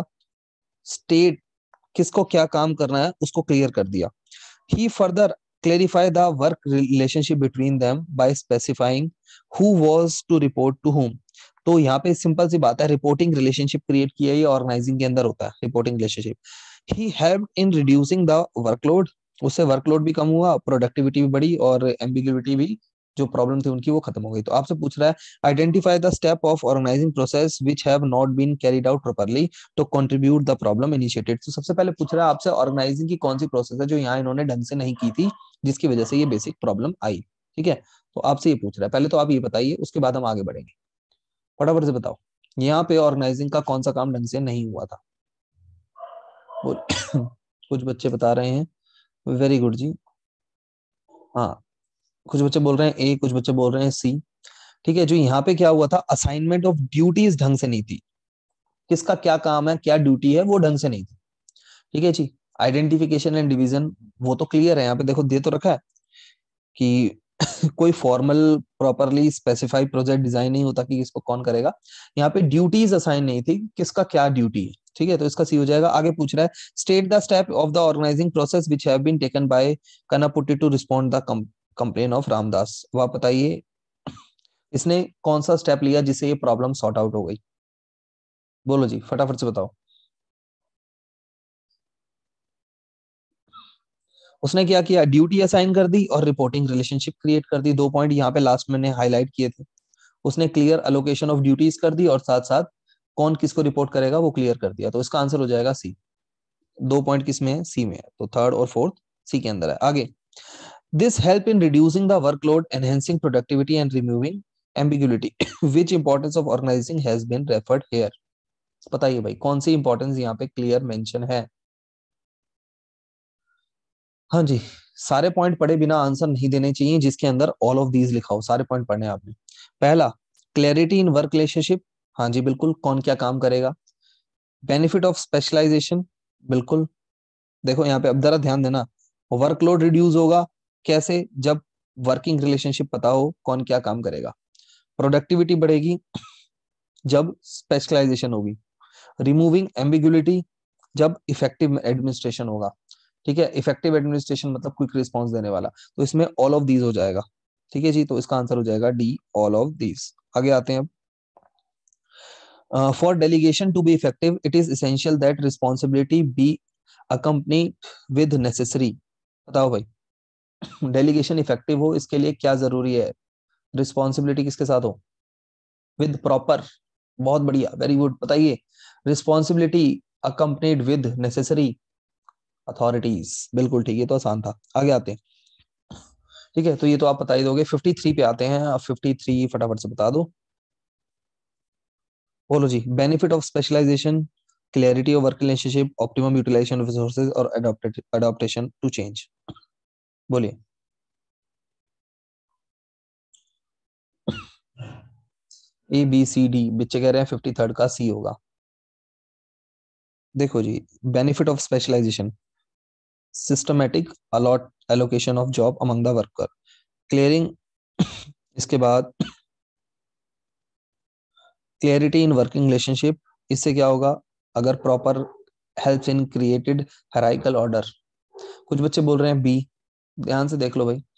स्टेट किसको क्या काम करना है उसको क्लियर कर दिया. He further clarify the work relationship between them by specifying who was to report to whom. तो यहाँ पे सिंपल सी बात है, रिपोर्टिंग रिलेशनशिप क्रिएट किया, ये ऑर्गेनाइजिंग के अंदर होता है reporting relationship. He helped in reducing the workload. उससे वर्कलोड भी कम हुआ, प्रोडक्टिविटी भी बढ़ी और एम्बिग्युइटी भी, जो प्रॉब्लम थी उनकी, वो खत्म हो गई. तो आपसे पूछ रहा है identify the step of organising process which have not been carried out properly to contribute the problem initiated. तो सबसे पहले पूछ रहा है आपसे ऑर्गेनाइजिंग की कौन सी प्रोसेस है जो यहाँ इन्होंने ढंग से नहीं की थी, जिसकी वजह से ये बेसिक प्रॉब्लम आई. ठीक है, तो आपसे ये पूछ रहा है, पहले तो आप ये बताइए, उसके बाद हम आगे बढ़ेंगे. फटाफट से बताओ यहाँ पे ऑर्गेनाइजिंग का कौन सा काम ढंग से नहीं हुआ था. कुछ बच्चे बता रहे हैं वेरी गुड जी. हाँ, कुछ बच्चे बोल रहे हैं ए, कुछ बच्चे बोल रहे हैं सी. ठीक है, जो यहाँ पे क्या हुआ था, असाइनमेंट ऑफ ड्यूटीज ढंग से नहीं थी. किसका क्या काम है, क्या ड्यूटी है, वो ढंग से नहीं थी. ठीक है जी. आइडेंटिफिकेशन एंड डिवीजन वो तो क्लियर है, यहाँ पे देखो दे तो रखा है कि कोई formal properly specified project design नहीं होता कि किसको कौन करेगा. यहाँ पे ड्यूटीज असाइन नहीं थी, किसका क्या ड्यूटी है. ठीक है, तो इसका सी हो जाएगा. आगे पूछ रहा है state the step of the organising process which have been taken by Kanaputti to respond the complain of Ramdas. वह बताइए इसने कौन सा स्टेप लिया जिससे ये प्रॉब्लम सॉर्ट आउट हो गई. बोलो जी, फटाफट से बताओ. उसने क्या किया, ड्यूटी असाइन कर दी और रिपोर्टिंग रिलेशनशिप क्रिएट कर दी. दो पॉइंट यहाँ पे लास्ट मैंने हाईलाइट किए थे. उसने क्लियर अलोकेशन ऑफ ड्यूटीज कर दी और साथ साथ कौन किसको रिपोर्ट करेगा वो क्लियर कर दिया. तो इसका आंसर हो जाएगा सी. दो पॉइंट किस में है, सी में है. तो थर्ड और फोर्थ सी के अंदर है. आगे, this help in reducing the workload, enhancing productivity and removing ambiguity. Which importance of organising has been referred here. बताइए भाई कौन सी इंपॉर्टेंस यहाँ पे क्लियर मेंशन है. हाँ जी, सारे पॉइंट पढ़े बिना आंसर नहीं देने चाहिए जिसके अंदर ऑल ऑफ दीज लिखा हो. सारे पॉइंट पढ़ने आपने. पहला, क्लैरिटी इन वर्क रिलेशनशिप. हाँ जी बिल्कुल, कौन क्या काम करेगा. बेनिफिट ऑफ स्पेशलाइजेशन, बिल्कुल. देखो यहाँ पे अब जरा ध्यान देना, वर्कलोड रिड्यूस होगा कैसे, जब वर्किंग रिलेशनशिप पता हो कौन क्या काम करेगा. प्रोडक्टिविटी बढ़ेगी जब स्पेशलाइजेशन होगी. रिमूविंग एम्बिग्युइटी जब इफेक्टिव एडमिनिस्ट्रेशन होगा. ठीक है, इफेक्टिव एडमिनिस्ट्रेशन मतलब क्विक रिस्पॉन्स देने वाला. तो इसमें ऑल ऑफ दीज हो जाएगा. ठीक है जी, तो इसका आंसर हो जाएगा डी, ऑल ऑफ दीज. आगे आते हैं अब. For delegation to be effective it is essential that responsibility be accompany with necessary, बताओ भाई, डेलीगेशन इफेक्टिव हो इसके लिए क्या जरूरी है? रिस्पॉन्सिबिलिटी किसके साथ हो? विद प्रॉपर, बहुत बढ़िया, वेरी गुड, बताइए। Responsibility accompanied with necessary authorities, बिल्कुल ठीक है, तो आसान था। आगे आते हैं, ठीक है, तो ये तो आप बता ही दोगे। फिफ्टी थ्री पे आते हैं, अब फिफ्टी थ्री फटाफट से बता दो। बोलो जी। Benefit of specialisation, clarity of work relationship, optimum utilisation of resources और अडॉप्टेशन टू चेंज। बोलिए। ए बी सी डी, बच्चे कह रहे हैं फिफ्टी थर्ड का सी होगा। देखो जी, benefit of specialisation, systematic allot allocation of job among the worker, clearing, इसके बाद क्लियरिटी इन वर्किंग रिलेशनशिप, इससे क्या होगा? अगर proper helps in created hierarchical order. कुछ बच्चे बोल रहे हैं बी, ध्यान से देख लो भाई।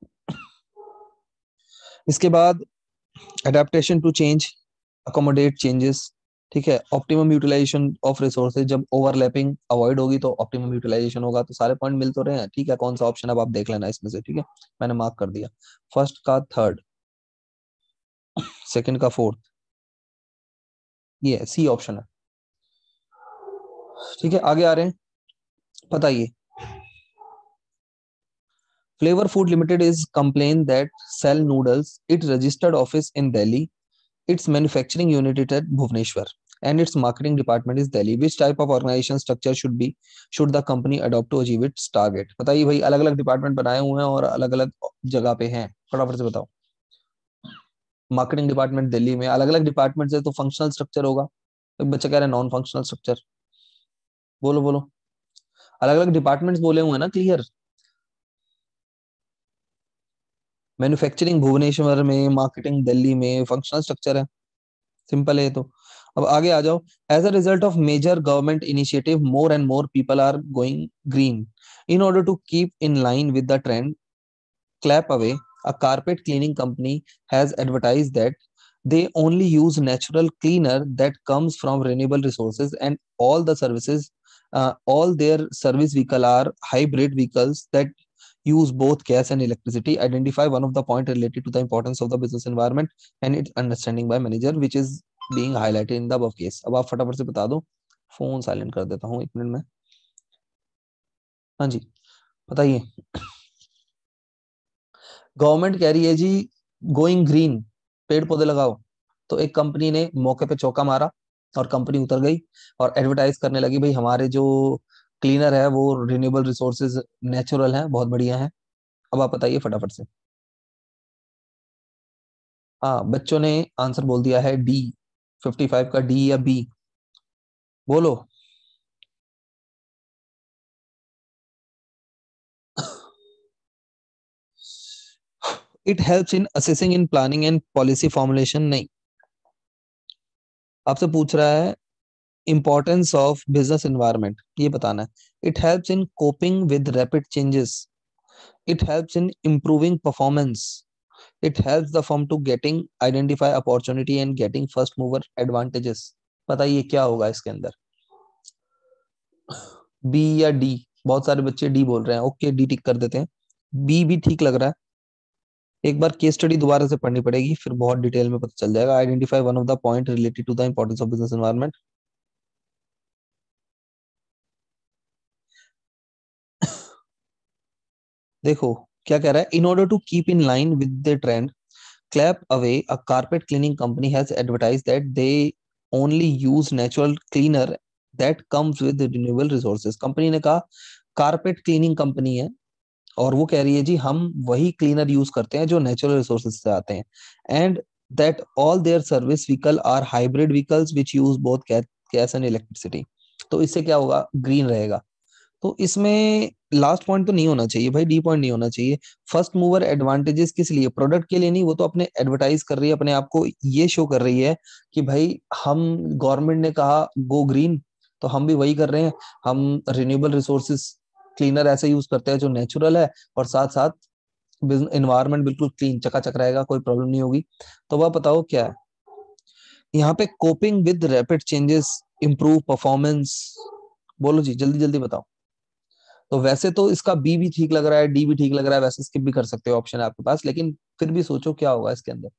इसके बाद adaptation to change, accommodate changes, ठीक है। ऑप्टिमम यूटिलाइजेशन ऑफ रिसोर्सेज, जब ओवरलैपिंग अवॉइड होगी तो ऑप्टिमम यूटिलाइजेशन होगा। तो सारे पॉइंट मिल तो रहे हैं, ठीक है। कौन सा ऑप्शन अब आप देख लेना इसमें से, ठीक है, मैंने मार्क कर दिया। फर्स्ट का थर्ड, सेकंड का फोर्थ, ये सी ऑप्शन है, ठीक है। आगे आ रहे हैं, बताइए। Flavour Food Limited is complain that sell noodles, it registered office in Delhi, its manufacturing unit is at Bhubaneswar and its marketing department is Delhi. Which type of organization structure should be should the company adopt to achieve its target? बताइए भाई, अलग अलग department बनाए हुए हैं और अलग अलग जगह पे हैं, फटाफट से बताओ। मार्केटिंग डिपार्टमेंट दिल्ली में, अलग अलग डिपार्टमेंट से तो फंक्शनल स्ट्रक्चर होगा। एक बच्चा कह रहा है नॉन फंक्शनल स्ट्रक्चर। बोलो बोलो, अलग अलग डिपार्टमेंट्स बोले हुए हैं ना, क्लियर। मैन्युफैक्चरिंग भुवनेश्वर में, मार्केटिंग दिल्ली में, फंक्शनल स्ट्रक्चर है, सिंपल है ये तो। अब आगे आ जाओ। As a result of major government initiative, more and more people are going green. In order to keep in line with the trend, clap away, a carpet cleaning company has advertised that they only use natural cleaner that comes from renewable resources, and all the services, uh, all their service vehicle are hybrid vehicles that use both gas and electricity. Identify one of the point related to the importance of the business environment and its understanding by manager, which is being highlighted in the above case. अब आप फटाफट से बता दो। Phone silent कर देता हूँ एक मिनट में। हाँ जी, बताइए। गवर्नमेंट कह रही है जी गोइंग ग्रीन, पेड़ पौधे लगाओ। तो एक कंपनी ने मौके पे चौका मारा और कंपनी उतर गई और एडवर्टाइज करने लगी, भाई हमारे जो क्लीनर है वो रिन्यूएबल रिसोर्सेज, नेचुरल हैं, बहुत बढ़िया हैं। अब आप बताइए फटाफट से। हाँ, बच्चों ने आंसर बोल दिया है डी, फिफ्टी फाइव का डी या बी, बोलो। It helps in assessing in planning and policy formulation, नहीं। आपसे पूछ रहा है इंपॉर्टेंस ऑफ बिजनेस एनवायरनमेंट, ये बताना है। It helps in coping with rapid changes, it helps in improving performance, it helps the firm to getting identify opportunity and getting first mover advantages. बताइए क्या होगा इसके अंदर, बी या डी? बहुत सारे बच्चे डी बोल रहे हैं, ओके डी टिक कर देते हैं। बी भी ठीक लग रहा है। एक बार केस स्टडी दोबारा से पढ़नी पड़ेगी, फिर बहुत डिटेल में पता चल जाएगा। Identify one of the point related to the importance of business environment. देखो क्या कह रहा है, in order to keep in line with the trend, clap away, a carpet cleaning company has advertised that they only use natural cleaner that comes with renewable resources. Company ने कहा, carpet cleaning company है और वो कह रही है जी हम वही क्लीनर यूज करते हैं जो नेचुरल रिसोर्सेज से आते हैं, and that all their service vehicle are hybrid vehicles which use both gas and electricity. तो इससे क्या होगा, ग्रीन रहेगा। तो इसमें लास्ट पॉइंट तो नहीं होना चाहिए भाई, डी पॉइंट नहीं होना चाहिए। फर्स्ट मूवर एडवांटेजेस किस लिए? प्रोडक्ट के लिए नहीं, वो तो अपने एडवर्टाइज कर रही है, अपने आप को ये शो कर रही है कि भाई हम, गवर्नमेंट ने कहा गो ग्रीन तो हम भी वही कर रहे हैं। हम रिन्यूएबल रिसोर्सेज क्लीनर ऐसे यूज करते हैं जो नेचुरल है, और साथ साथ इन्वायरमेंट बिल्कुल क्लीन चकाचक रहेगा, कोई प्रॉब्लम नहीं होगी। तो वह बताओ क्या है यहाँ पे? Coping with rapid changes, improve performance, बोलो जी, जल्दी जल्दी बताओ। तो वैसे तो इसका बी भी ठीक लग रहा है, डी भी ठीक लग रहा है, वैसे स्किप भी कर सकते हो, ऑप्शन है आपके पास, लेकिन फिर भी सोचो क्या होगा इसके अंदर।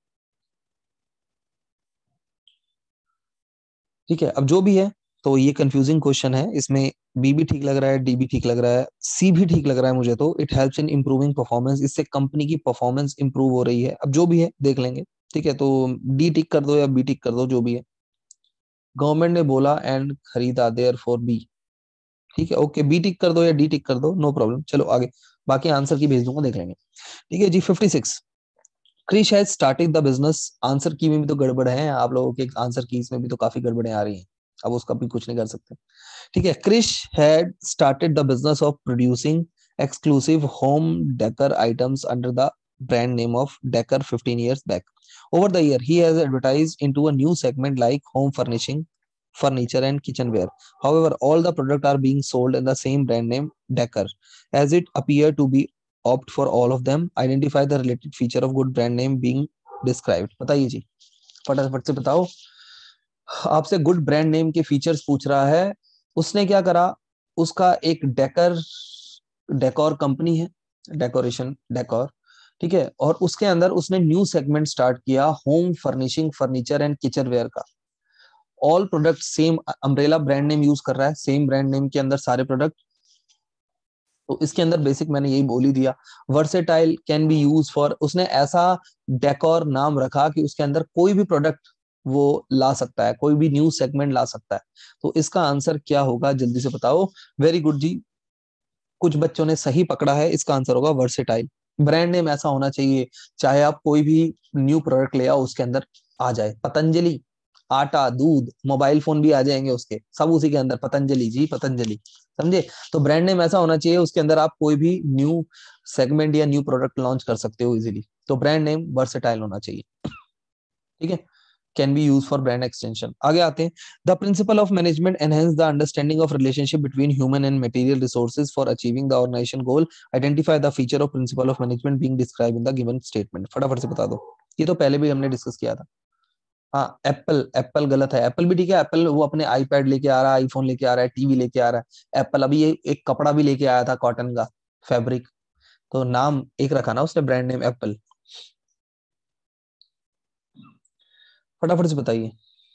ठीक है, अब जो भी है, तो ये कंफ्यूजिंग क्वेश्चन है, इसमें बी भी ठीक लग रहा है, डी भी ठीक लग रहा है, सी भी ठीक लग रहा है मुझे तो, it helps in improving performance, इससे कंपनी की परफॉर्मेंस इंप्रूव हो रही है। अब जो भी है देख लेंगे। ठीक है, तो डी टिक कर दो या बी टिक कर दो, जो भी है। गवर्नमेंट ने बोला एंड खरीदा, देयर फॉर बी। ठीक है, ओके, बी टिक कर दो या डी टिक कर दो, नो प्रॉब्लम, चलो आगे। बाकी आंसर की भेज दूंगा, देख लेंगे। ठीक है जी, fifty six. Krish has started the business, answer की में भी तो गड़बड़ है आप लोगों के, आंसर की इसमें भी तो काफी गड़बड़ें आ रही हैं, अब उसका भी कुछ नहीं कर सकते। ठीक है, Krish had started the business of producing exclusive home decor items under the brand name of Decor fifteen years back. Over the year, he has advertised into a new segment like home furnishing, furniture, and kitchenware. However, all the products are being sold in the same brand name, Decor, as it appear to be opt for all of them. Identify the related feature of good brand name being described. बताइए जी, फटाफट से बताओ। आपसे good brand name के features पूछ रहा है। उसने क्या करा, उसका एक डेकर डेकोर कंपनी है, डेकोरेशन डेकोर। ठीक है, और उसके अंदर उसने न्यू सेगमेंट स्टार्ट किया, home furnishing, furniture and kitchen ware का। All product same umbrella brand name use कर रहा है, सेम ब्रांड नेम के अंदर सारे प्रोडक्ट। तो इसके अंदर बेसिक मैंने यही बोल ही दिया। Versatile, can be use for, उसने ऐसा डेकोर नाम रखा कि उसके अंदर कोई भी प्रोडक्ट वो ला सकता है, कोई भी न्यू सेगमेंट ला सकता है। तो इसका आंसर क्या होगा, जल्दी से बताओ। वेरी गुड जी, कुछ बच्चों ने सही पकड़ा है, इसका आंसर होगा वर्सेटाइल। ब्रांड नेम ऐसा होना चाहिए, चाहे आप कोई भी न्यू प्रोडक्ट ले आओ उसके अंदर आ जाए। पतंजलि, आटा, दूध, मोबाइल फोन भी आ जाएंगे उसके, सब उसी के अंदर, पतंजलि जी, पतंजलि। समझे? तो ब्रांड नेम ऐसा होना चाहिए उसके अंदर आप कोई भी न्यू सेगमेंट या न्यू प्रोडक्ट लॉन्च कर सकते हो इजीली। तो ब्रांड नेम वर्सेटाइल होना चाहिए। ठीक है, can be use for brand extension. आगे आते हैं। The principle of management enhance the understanding of relationship between human and material resources for achieving the organisation goal. Identify the feature of principle of management being describe in the given statement. फटाफट से बता दो, ये तो पहले भी हमने discuss किया था। हाँ, एप्पल, एप्पल गलत है, एप्पल भी ठीक है, एप्पल वो अपने आईपैड लेके आ रहा है, आईफोन लेके आ रहा है, टीवी लेके आ रहा है। एप्पल अभी ये एक कपड़ा भी लेके आया था, कॉटन का फैब्रिक, तो नाम एक रखा ना उसने, ब्रांड नेम एप्पल। फटाफट से बताइए।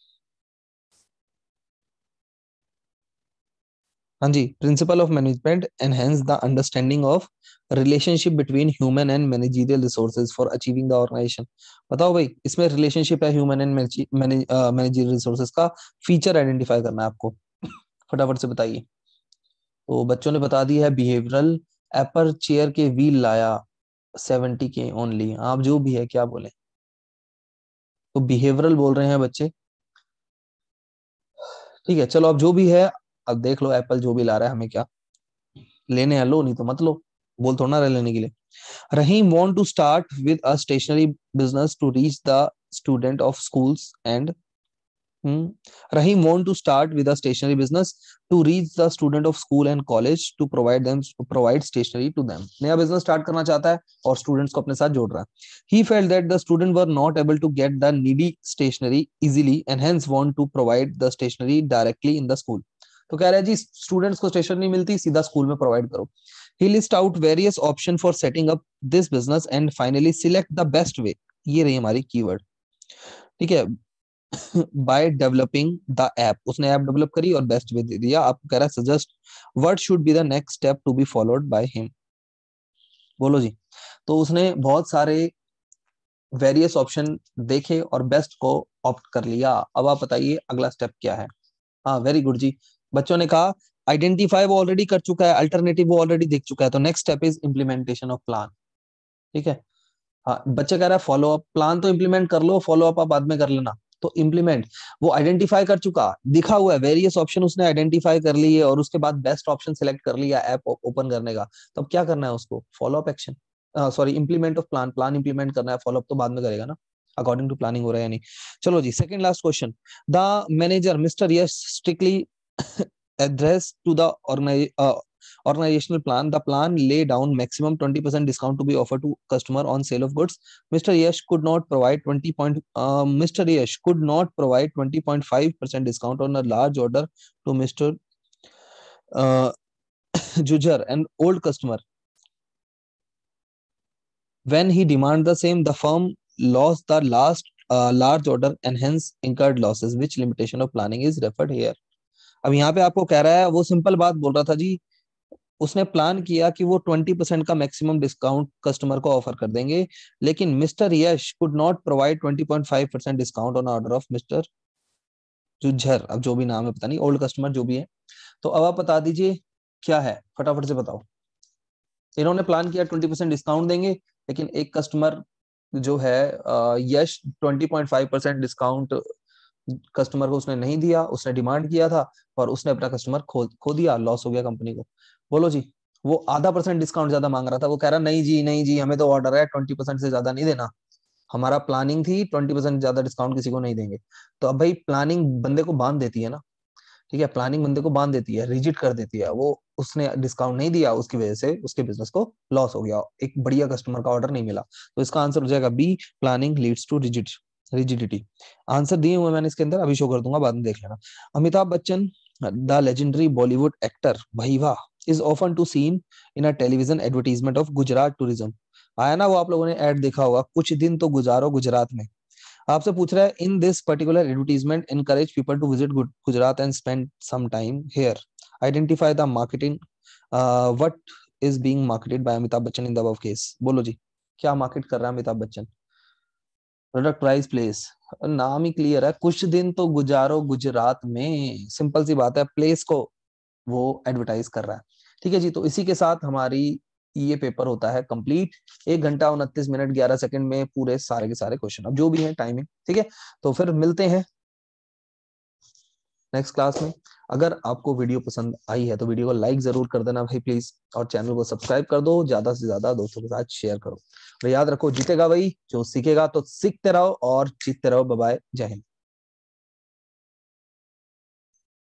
हाँ जी, principle of management enhance the understanding of relationship between human and managerial resources for achieving the organisation. बताओ भाई, इसमें रिलेशनशिप है ह्यूमन एंड मैनेजरियल रिसोर्सेज का, फीचर आइडेंटिफाई करना है आपको। फटाफट से बताइए। तो बच्चों ने बता दिया है बिहेवियरल। एपर चेयर के व्हील लाया, सेवेंटी के ओनली, आप जो भी है क्या बोले, तो बिहेवियरल बोल रहे हैं बच्चे। ठीक है, चलो अब जो भी है, अब देख लो, एप्पल जो भी ला रहा है, हमें क्या लेने हैं, लो, नहीं तो मत लो, बोल थोड़ा ना रहे लेने के लिए। Rahim want to start with a stationery business to reach the student of schools and hmm, Rahim want to start with a stationery business to reach the student of school and college to provide them to provide stationery to them. नया business start करना चाहता है और students को अपने साथ जोड़ रहा है। He felt that the students were not able to get the needy stationery easily and hence want to provide the stationery directly in the school. तो कह रहा है जी, स्टूडेंट्स को स्टेशनरी नहीं मिलती, सीधा स्कूल में प्रोवाइड करो। He list out various options for setting up this business and finally select the best way. ये रही हमारी कीवर्ड। ठीक है, बाय डेवलपिंग द ऐप, उसने ऐप डेवलप करी और बेस्ट वे दे दिया। आपको कह रहा है suggest what should be the next step to be followed by him. बोलो जी। तो उसने बहुत सारे वेरियस ऑप्शन देखे और बेस्ट को ऑप्ट कर लिया। अब आप बताइए अगला स्टेप क्या है। हाँ, वेरी गुड जी, बच्चों ने कहा आइडेंटिफाई वो ऑलरेडी कर चुका है, अल्टरनेटिव वो ऑलरेडी देख चुका है, तो next step is implementation of plan. ठीक है, हाँ, बच्चे कह रहा है फॉलो अप, प्लान तो इम्प्लीमेंट कर लो, फॉलो अप आप बाद में कर लेना। तो इम्प्लीमेंट, वो आइडेंटिफाई कर चुका, दिखा हुआ है, वेरियस ऑप्शन उसने आइडेंटिफाई कर लिए और उसके बाद बेस्ट ऑप्शन सिलेक्ट कर लिया ऐप ओपन करने का। तो अब क्या करना है उसको, follow up action, sorry implement of plan, plan implement करना है, फॉलो अप तो बाद में करेगा ना, अकॉर्डिंग टू प्लानिंग हो रहा है या नहीं। चलो जी, second last question. The manager mister Yash strictly addressed to the organi- uh, organizational plan. The plan lay down maximum twenty percent discount to be offered to customer on sale of goods. Mr. Yash could not provide twenty point. Uh, Mr. Yash could not provide twenty point five percent discount on a large order to Mister Jujar, an old customer, when he demand the same, the firm lost the last uh, large order and hence incurred losses. Which limitation of planning is referred here? अब यहाँ पे आपको कह रहा है, वो simple बात बोल रहा था जी, उसने प्लान किया कि वो ट्वेंटी परसेंट का मैक्सिमम डिस्काउंट कस्टमर को ऑफर कर देंगे, लेकिन mister Yash could not provide twenty point five percent discount on order of mister Juzer, अब जो भी नाम है पता नहीं, ओल्ड कस्टमर जो भी है। तो अब आप बता दीजिए क्या है, फटाफट से बताओ। इन्होंने प्लान किया ट्वेंटी परसेंट डिस्काउंट देंगे, लेकिन एक कस्टमर जो है Yash twenty point five percent discount customer को उसने नहीं दिया, उसने डिमांड किया था और उसने अपना कस्टमर खो खो दिया, लॉस हो गया कंपनी को। बोलो जी, वो आधा परसेंट डिस्काउंट ज्यादा मांग रहा था, वो कह रहा नहीं जी नहीं जी, हमें तो ऑर्डर है ट्वेंटी परसेंट से ज्यादा नहीं देना, हमारा प्लानिंग थी ट्वेंटी परसेंट ज्यादा डिस्काउंट किसी को नहीं देंगे। तो अब भाई प्लानिंग बंदे को बांध देती है ना, ठीक है, प्लानिंग बंदे को बांध देती है, रिजिड कर देती है, वो उसने डिस्काउंट नहीं दिया, उसकी वजह से उसके बिजनेस को लॉस हो गया, एक बढ़िया कस्टमर का ऑर्डर नहीं मिला। तो इसका आंसर हो जाएगा B, planning leads to rigid rigidity. Answer दिए हुए मैंने इसके अंदर, अभी शो कर दूंगा, बाद में देख लेना। Amitabh Bachchan, the legendary Bollywood actor, भाई वाह, is often to seen in a television advertisement of Gujarat tourism. आया ना वो, आप लोगों ने ऐड देखा होगा, कुछ दिन तो गुजारो गुजरात में। आपसे पूछ रहा है, in this particular advertisement encourage people to visit Gujarat and spend some time here, identify the marketing, what is being marketed by Amitabh Bachchan in the above case. बोलो जी, क्या मार्केट कर रहा है Amitabh Bachchan? Product, price, place, नाम ही क्लियर है, कुछ दिन तो गुजारो गुजरात में, सिंपल सी बात है, प्लेस को वो एडवर्टाइज कर रहा है। ठीक है जी, तो इसी के साथ हमारी ये पेपर होता है कंप्लीट। एक घंटा उनतीस मिनट ग्यारह सेकंड में पूरे सारे के सारे क्वेश्चन, अब जो भी है टाइमिंग, ठीक है। तो फिर मिलते हैं नेक्स्ट क्लास में। अगर आपको वीडियो पसंद आई है तो वीडियो को लाइक जरूर कर देना भाई प्लीज, और चैनल को सब्सक्राइब कर दो, ज्यादा से ज्यादा दोस्तों के साथ शेयर करो। और याद रखो, जीतेगा वही जो सीखेगा, तो सीखते रहो और जीतते रहो। बाय बाय, जय हिंद।